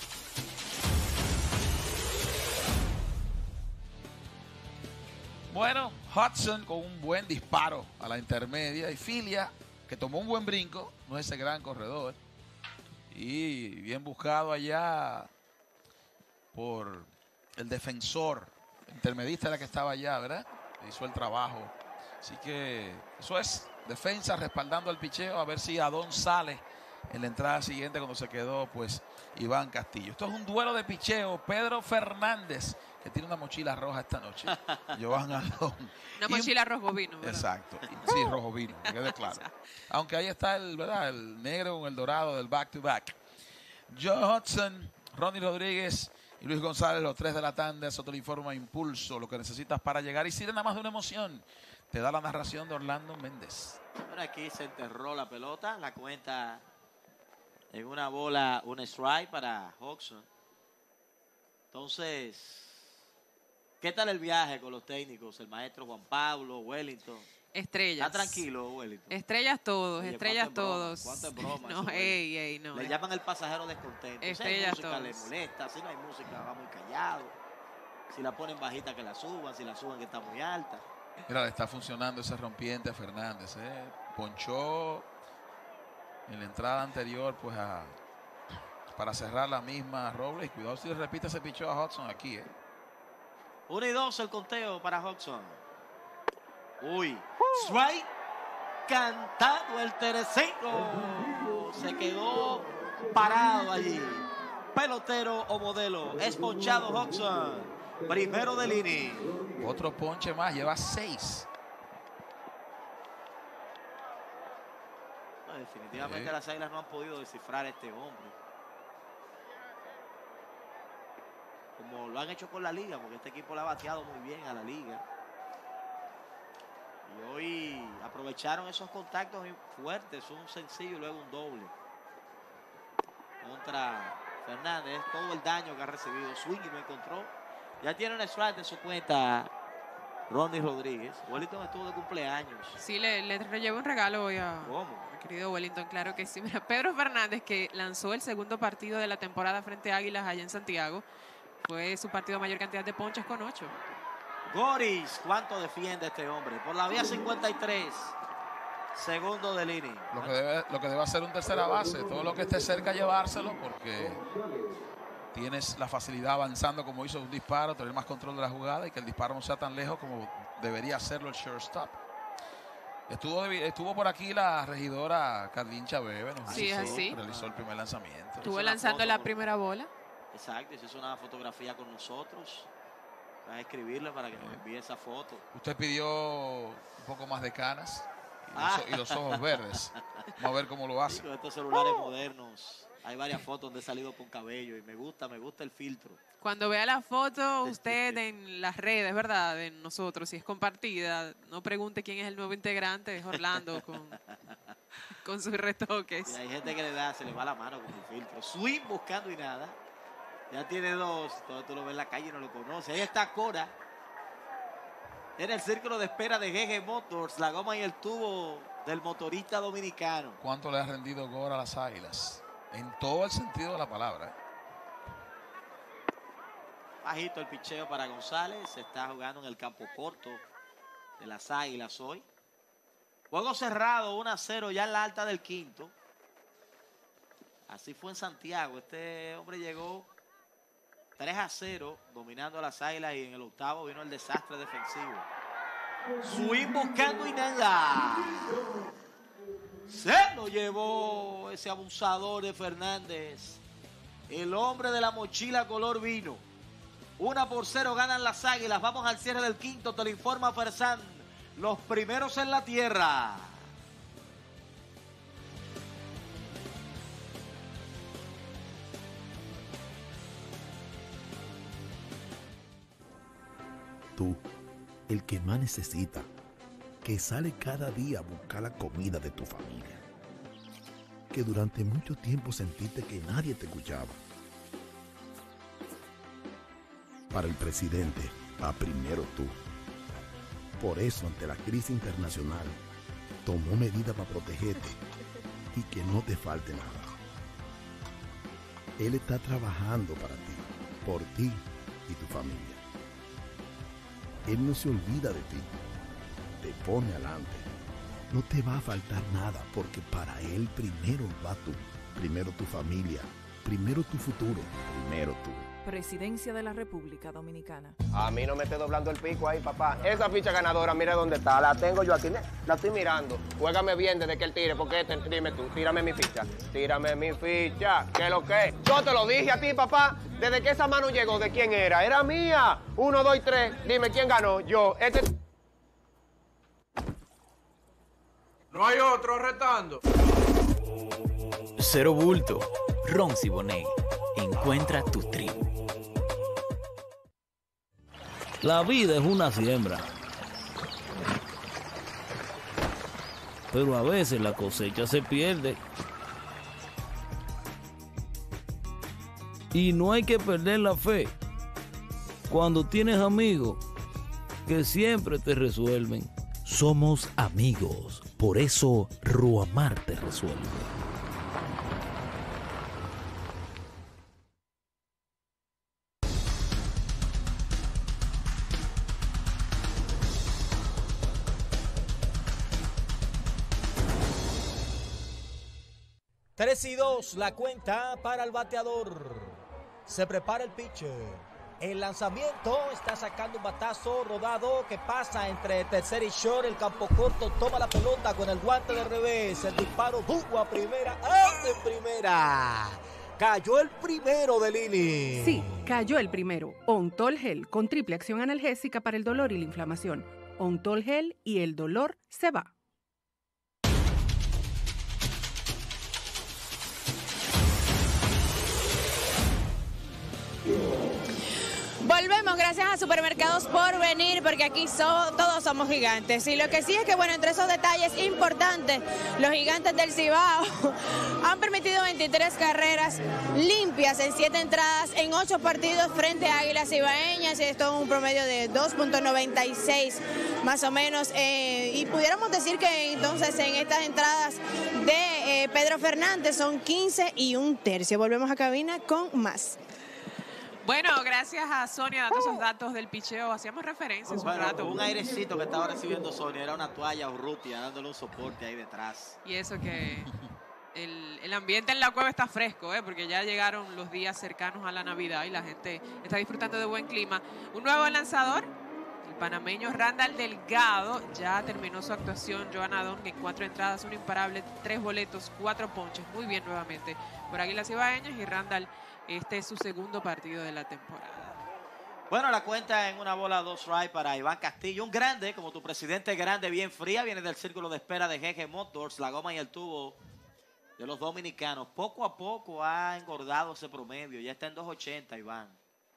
Hudson con un buen disparo a la intermedia. Y Filia, que tomó un buen brinco, no es ese gran corredor. Y bien buscado allá por el defensor. Intermedista era que estaba allá, ¿verdad? Hizo el trabajo. Así que eso es defensa respaldando al picheo. A ver si Adón sale en la entrada siguiente cuando se quedó pues Iván Castillo. Esto es un duelo de picheo. Pedro Fernández, que tiene una mochila roja esta noche. Joan Adón. Una mochila rojo vino, ¿verdad? Exacto. Sí, rojo vino, que quede claro. Aunque ahí está ¿verdad? El negro con el dorado del back-to-back. Joe Hudson, Ronnie Rodríguez y Luis González, los 3 de la tanda. Eso te lo informa Impulso, lo que necesitas para llegar. Y si nada más de una emoción, te da la narración de Orlando Méndez. Ahora aquí se enterró la pelota, la cuenta en una bola, un strike para Hudson. Entonces, ¿qué tal el viaje con los técnicos? El maestro Juan Pablo, Wellington. Estrellas. ¿Está tranquilo, Wellington? Estrellas todos, Oye, estrellas todos. ¿Cuánto es broma? No, ey, no. Le llaman el pasajero descontento. Estrellas si hay música todos. le molesta, si no hay música va muy callado. Si la ponen bajita que la suban, si la suban que está muy alta. Mira, le está funcionando ese rompiente a Fernández. Ponchó en la entrada anterior pues para cerrar la misma Robles. Cuidado si le repite ese picheo a Hudson aquí. 1 y 2 el conteo para Hudson. Uy, strike, cantado el tercero. Se quedó parado allí. Pelotero o modelo. Es ponchado Hudson. Primero del inning. Otro ponche más, lleva 6. No, definitivamente las Águilas no han podido descifrar a este hombre. Como lo han hecho con la liga, porque este equipo le ha bateado muy bien a la liga. Y hoy aprovecharon esos contactos fuertes, un sencillo y luego un doble. Contra Fernández, todo el daño que ha recibido. Swing y no encontró. Ya tiene un strike de su cuenta Ronnie Rodríguez. Wellington estuvo de cumpleaños. Sí, le llevo un regalo hoy a mi querido Wellington, claro que sí. Mira, Pedro Fernández, que lanzó el segundo partido de la temporada frente a Águilas allá en Santiago. Fue su partido mayor cantidad de ponches con 8. Goris, ¿cuánto defiende este hombre? Por la vía 53, segundo del inning. Lo que debe hacer un tercera base, todo lo que esté cerca llevárselo, porque tienes la facilidad avanzando como hizo un disparo, tener más control de la jugada y que el disparo no sea tan lejos como debería hacerlo el shortstop. Estuvo por aquí la regidora Carlín Chabebe, sí, así. Realizó el primer lanzamiento. Estuvo lanzando la primera bola. Exacto, y se hizo una fotografía con nosotros. Voy a escribirle para que nos envíe esa foto. Usted pidió un poco más de canas y los ojos verdes. Vamos a ver cómo lo hace. Con estos celulares modernos hay varias fotos donde he salido con cabello y me gusta el filtro. Cuando vea la foto usted en las redes, ¿verdad? De nosotros, si es compartida, no pregunte quién es el nuevo integrante, es Orlando con sus retoques. Y hay gente que se le va la mano con el filtro. Swing buscando y nada. Ya tiene 2. Tú lo ves en la calle y no lo conoce. Ahí está Cora. En el círculo de espera de GG Motors, la goma y el tubo del motorista dominicano. ¿Cuánto le ha rendido Cora a las Águilas? En todo el sentido de la palabra. Bajito el picheo para González. Se está jugando en el campo corto de las Águilas hoy. Juego cerrado, 1-0 ya en la alta del quinto. Así fue en Santiago. Este hombre llegó 3-0 dominando a las Águilas y en el octavo vino el desastre defensivo. Swing buscando y nada. Se lo llevó ese abusador de Fernández. El hombre de la mochila color vino. 1-0 ganan las Águilas. Vamos al cierre del quinto. Te lo informa Fersán. Los primeros en la tierra. Tú, el que más necesita, que sale cada día a buscar la comida de tu familia, que durante mucho tiempo sentiste que nadie te escuchaba. Para el presidente, va primero tú. Por eso, ante la crisis internacional, tomó medidas para protegerte y que no te falte nada. Él está trabajando para ti, por ti y tu familia. Él no se olvida de ti, te pone adelante. No te va a faltar nada porque para él primero va tú. Primero tu familia, primero tu futuro, primero tú. Presidencia de la República Dominicana. A mí no me esté doblando el pico ahí, papá. Esa ficha ganadora, mira dónde está. La tengo yo aquí. La estoy mirando. Juégame bien desde que él tire, porque dime tú, tírame mi ficha. Tírame mi ficha. ¿Qué es lo que es? Yo te lo dije a ti, papá. Desde que esa mano llegó, ¿de quién era? Era mía. 1, 2 y 3. Dime, ¿quién ganó? Yo. No hay otro retando. Cero bulto. Ron Siboney. Encuentra tu tribu. La vida es una siembra. Pero a veces la cosecha se pierde. Y no hay que perder la fe. Cuando tienes amigos que siempre te resuelven. Somos amigos. Por eso Ruamar te resuelve. Tres y 2 la cuenta para el bateador. Se prepara el pitcher. El lanzamiento está sacando un batazo rodado que pasa entre tercer y short. El campo corto toma la pelota con el guante de revés. El disparo duro a primera. ¡Out en primera! Cayó el primero de Lili. Sí, cayó el primero. Ontol Gel con triple acción analgésica para el dolor y la inflamación. Ontol Gel y el dolor se va. Volvemos, gracias a Supermercados por venir, porque aquí todos somos gigantes. Y lo que sí es que, bueno, entre esos detalles importantes, los gigantes del Cibao han permitido 23 carreras limpias en 7 entradas en 8 partidos frente a Águilas Cibaeñas. Esto es un promedio de 2.96 más o menos. Y pudiéramos decir que entonces en estas entradas de Pedro Fernández son 15 y 1/3. Volvemos a cabina con más. Bueno, gracias a Sonia dando esos datos del picheo. Hacíamos referencias un rato. Un airecito que estaba recibiendo Sonia. Era una toalla Urrutia dándole un soporte ahí detrás. Y eso que el ambiente en la cueva está fresco, porque ya llegaron los días cercanos a la Navidad y la gente está disfrutando de buen clima. Un nuevo lanzador, el panameño Randall Delgado, ya terminó su actuación. Joan Adón en 4 entradas, un imparable, 3 boletos, 4 ponches. Muy bien nuevamente por Águilas Cibaeñas, y Randall, este es su segundo partido de la temporada. Bueno, la cuenta en 1 bola 2 strikes para Iván Castillo. Un grande, como tu presidente grande, bien fría. Viene del círculo de espera de GG Motors, la goma y el tubo de los dominicanos. Poco a poco ha engordado ese promedio. Ya está en 2.80, Iván.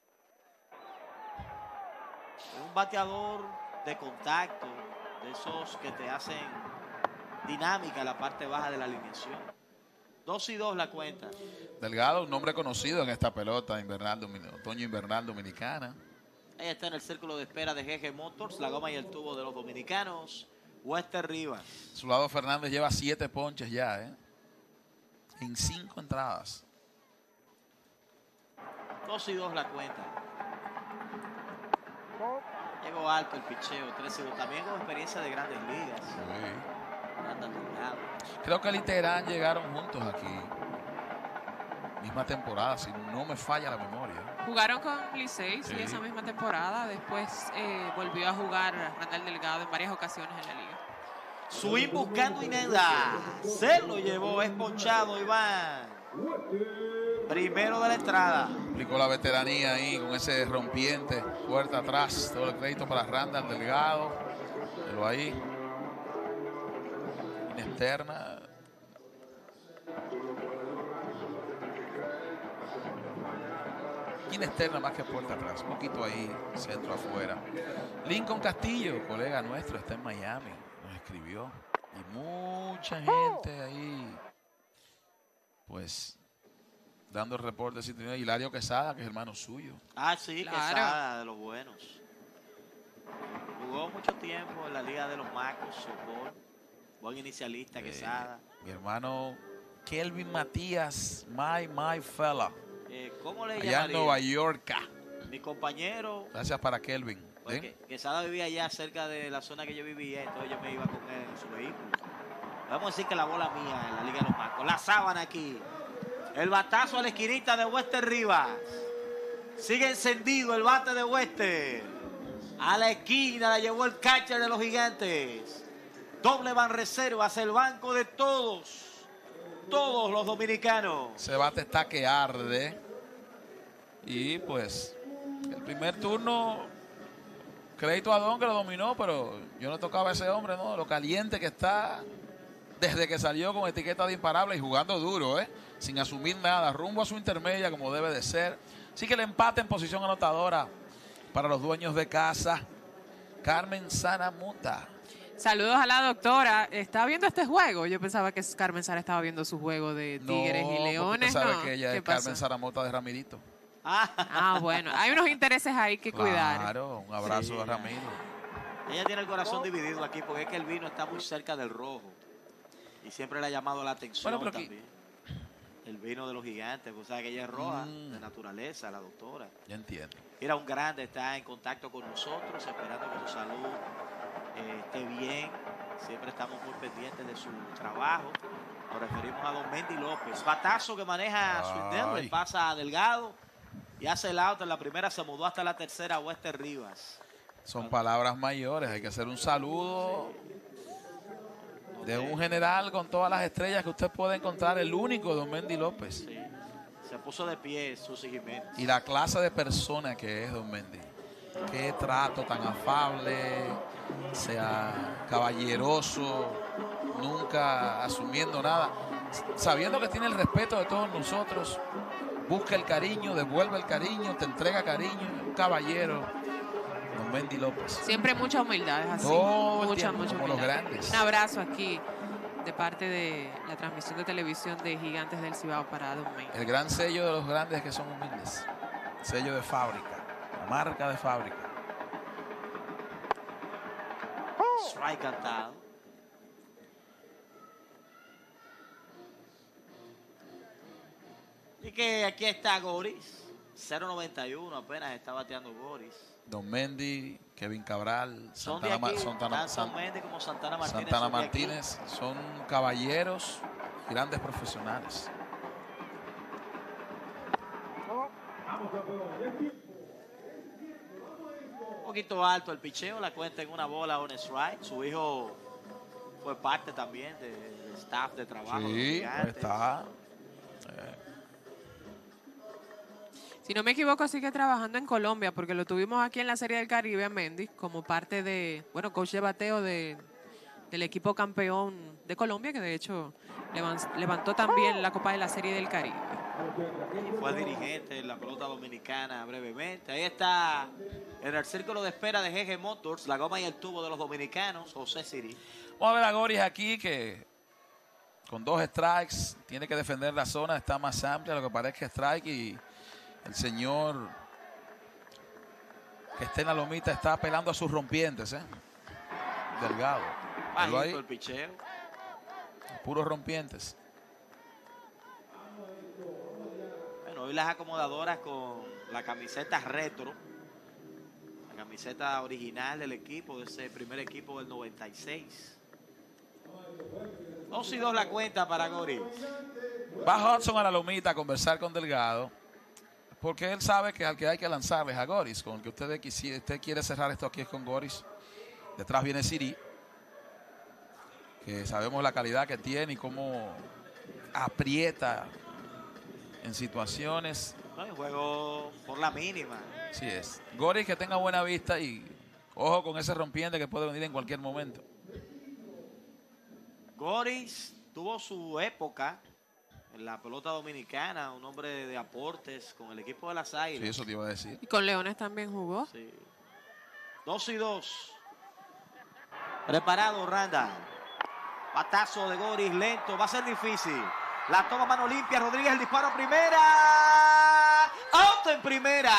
Es un bateador de contacto, de esos que te hacen dinámica la parte baja de la alineación. 2 y 2 la cuenta. Delgado, un nombre conocido en esta pelota invernal, otoño invernal dominicana. Ahí está en el círculo de espera de GG Motors, la goma y el tubo de los dominicanos. Wester Rivas. Su lado Fernández lleva 7 ponches ya, en 5 entradas. 2 y 2 la cuenta. Llegó alto el picheo, 13 también con experiencia de grandes ligas. Sí. Randall. Creo que el Iterán llegaron juntos aquí. Misma temporada, si no me falla la memoria. Jugaron con Licey, sí, esa misma temporada. Después volvió a jugar Randall Delgado en varias ocasiones en la liga. Swing buscando Ineda. Se lo llevó, es ponchado Iván. Primero de la entrada. Aplicó la veteranía ahí con ese rompiente. Puerta atrás. Todo el crédito para Randall Delgado. Pero ahí. Externa. Externa más que puerta atrás. Un poquito ahí, centro afuera. Lincoln Castillo, colega nuestro, está en Miami. Nos escribió. Y mucha gente ahí, pues, dando el reporte. Hilario Quesada, que es hermano suyo. Ah, sí, claro. Quesada, de los buenos. Jugó mucho tiempo en la Liga de los Macos, softball. Buen inicialista, Quesada. Mi hermano Kelvin Matías, my fella. ¿Cómo le allá llamaría? en Nueva York. Mi compañero. Gracias para Kelvin. Porque Quesada vivía allá cerca de la zona que yo vivía, entonces yo me iba con él en su vehículo. Vamos a decir que la bola mía en la Liga de los Macos. La sábana aquí. El batazo a la esquinita de Wester Rivas. Sigue encendido el bate de Wester. A la esquina la llevó el catcher de los Gigantes. Doble van reserva hacia el banco de todos. Todos los dominicanos. Ese bate está que arde. Y pues, el primer turno, crédito a Don que lo dominó, pero yo no tocaba a ese hombre, ¿no? Lo caliente que está desde que salió con etiqueta de imparable y jugando duro, sin asumir nada, rumbo a su intermedia como debe de ser. Así que el empate en posición anotadora para los dueños de casa. Carmen Sanamuta. Saludos a la doctora. ¿Está viendo este juego? Yo pensaba que Carmen Sara estaba viendo su juego de Tigres y Leones. No, sabe que ella es Carmen Sanamuta de Ramidito. Bueno, hay unos intereses ahí que cuidar. Claro, un abrazo a Ramiro. Ella tiene el corazón dividido aquí porque es que el vino está muy cerca del rojo. Y siempre le ha llamado la atención también. El vino de los Gigantes, o sea que ella es roja de naturaleza, la doctora. Ya entiendo. Era un grande, está en contacto con nosotros, esperando que su salud esté bien. Siempre estamos muy pendientes de su trabajo. Nos referimos a Don Mendy López. Batazo que maneja Swindell, le pasa a Delgado y hace el out. En la primera se mudó hasta la tercera a Wester Rivas. Son palabras mayores, hay que hacer un saludo de un general con todas las estrellas que usted puede encontrar, el único Don Mendy López. Sí. Se puso de pie Susi Jiménez. Y la clase de persona que es Don Mendy. Qué trato tan afable, sea caballeroso, nunca asumiendo nada, sabiendo que tiene el respeto de todos nosotros, busca el cariño, devuelve el cariño, te entrega cariño, un caballero, Don Mendy López. Siempre mucha humildad, es así. Mucha como humildad. los grandes. Un abrazo aquí de parte de la transmisión de televisión de Gigantes del Cibao para Don Mendy. El gran sello de los grandes es que son humildes. Sello de fábrica, la marca de fábrica. Strike cantado. Y que aquí está Goris. 0.91 apenas está bateando Goris. Don Mendy, Kevin Cabral, Son de aquí, tanto Mendy como Santana Martínez. Santana Martínez son caballeros, grandes profesionales. Un poquito alto el picheo, la cuenta en una bola, un strike. Su hijo fue parte también del staff de trabajo. Sí, pues está. Si no me equivoco, sigue trabajando en Colombia, porque lo tuvimos aquí en la Serie del Caribe a Mendy, como parte de, coach de bateo del equipo campeón de Colombia, que de hecho levantó también la Copa de la Serie del Caribe. Y fue dirigente en la pelota dominicana brevemente. Ahí está en el círculo de espera de GG Motors, la goma y el tubo de los dominicanos, José Siri. Vamos a ver a Goris aquí, que con 2 strikes tiene que defender la zona, está más amplia lo que parezca strike, y el señor que está en la lomita está apelando a sus rompientes, Delgado. Bajito el picheo. Puros rompientes. Bueno, hoy las acomodadoras con la camiseta retro, la camiseta original del equipo, de ese primer equipo del 96. 2-2 la cuenta para Goris. Va Hudson a la lomita a conversar con Delgado, porque él sabe que al que hay que lanzarles a Goris, con el que usted quiere cerrar esto aquí es con Goris. Detrás viene Siri, que sabemos la calidad que tiene y cómo aprieta en situaciones. No, el juego por la mínima. Así es. Goris que tenga buena vista y ojo con ese rompiente que puede venir en cualquier momento. Goris tuvo su época en la pelota dominicana, un hombre de aportes con el equipo de las Águilas. Sí, eso te iba a decir. Y con Leones también jugó. Sí. 2-2. Preparado, Randa. Batazo de Goris, lento, va a ser difícil. La toma mano limpia, Rodríguez, el disparo a primera. Out en primera.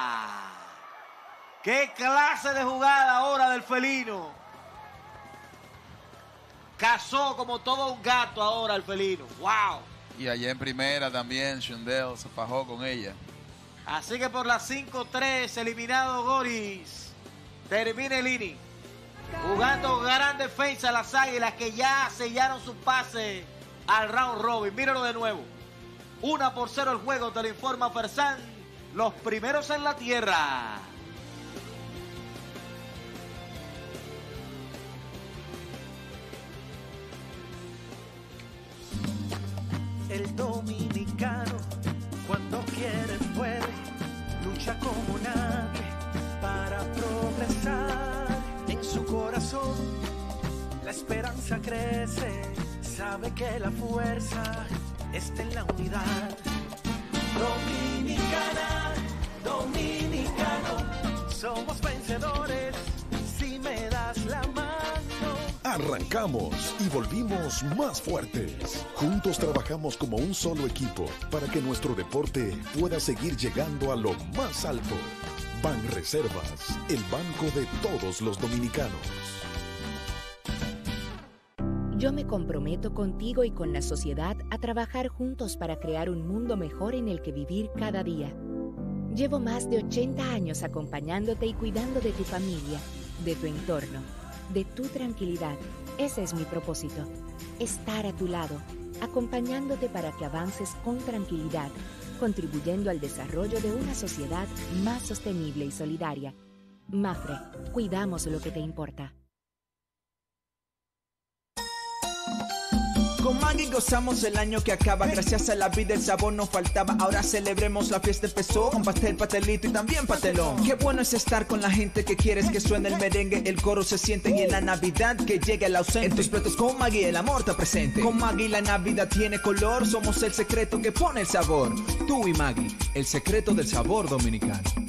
¡Qué clase de jugada ahora del felino! Cazó como todo un gato ahora el felino. ¡Wow! Y allá en primera también Swindell se fajó con ella. Así que por las 5-3 eliminado Goris. termina el inning. Jugando gran defensa las Águilas, que ya sellaron su pase al round robin. Míralo de nuevo. 1-0 el juego, te lo informa Fersán. Los primeros en la tierra. El dominicano, cuando quiere puede, lucha como nadie para progresar. En su corazón la esperanza crece, sabe que la fuerza está en la unidad. Dominicana, dominicano, somos vencedores si me das la mano. Arrancamos y volvimos más fuertes. Juntos trabajamos como un solo equipo para que nuestro deporte pueda seguir llegando a lo más alto. Banreservas, el banco de todos los dominicanos. Yo me comprometo contigo y con la sociedad a trabajar juntos para crear un mundo mejor en el que vivir cada día. Llevo más de 80 años acompañándote y cuidando de tu familia, de tu entorno, de tu tranquilidad. Ese es mi propósito, estar a tu lado, acompañándote para que avances con tranquilidad, contribuyendo al desarrollo de una sociedad más sostenible y solidaria. Mafre, cuidamos lo que te importa. Con Maggi gozamos el año que acaba. Gracias a la vida el sabor no faltaba. Ahora celebremos, la fiesta empezó. Con pastel, pastelito y también pastelón. Qué bueno es estar con la gente que quieres. Que suene el merengue, el coro se siente. Y en la Navidad que llegue el ausente. En tus platos con Maggi el amor está presente. Con Maggi la Navidad tiene color. Somos el secreto que pone el sabor. Tú y Maggi, el secreto del sabor dominicano.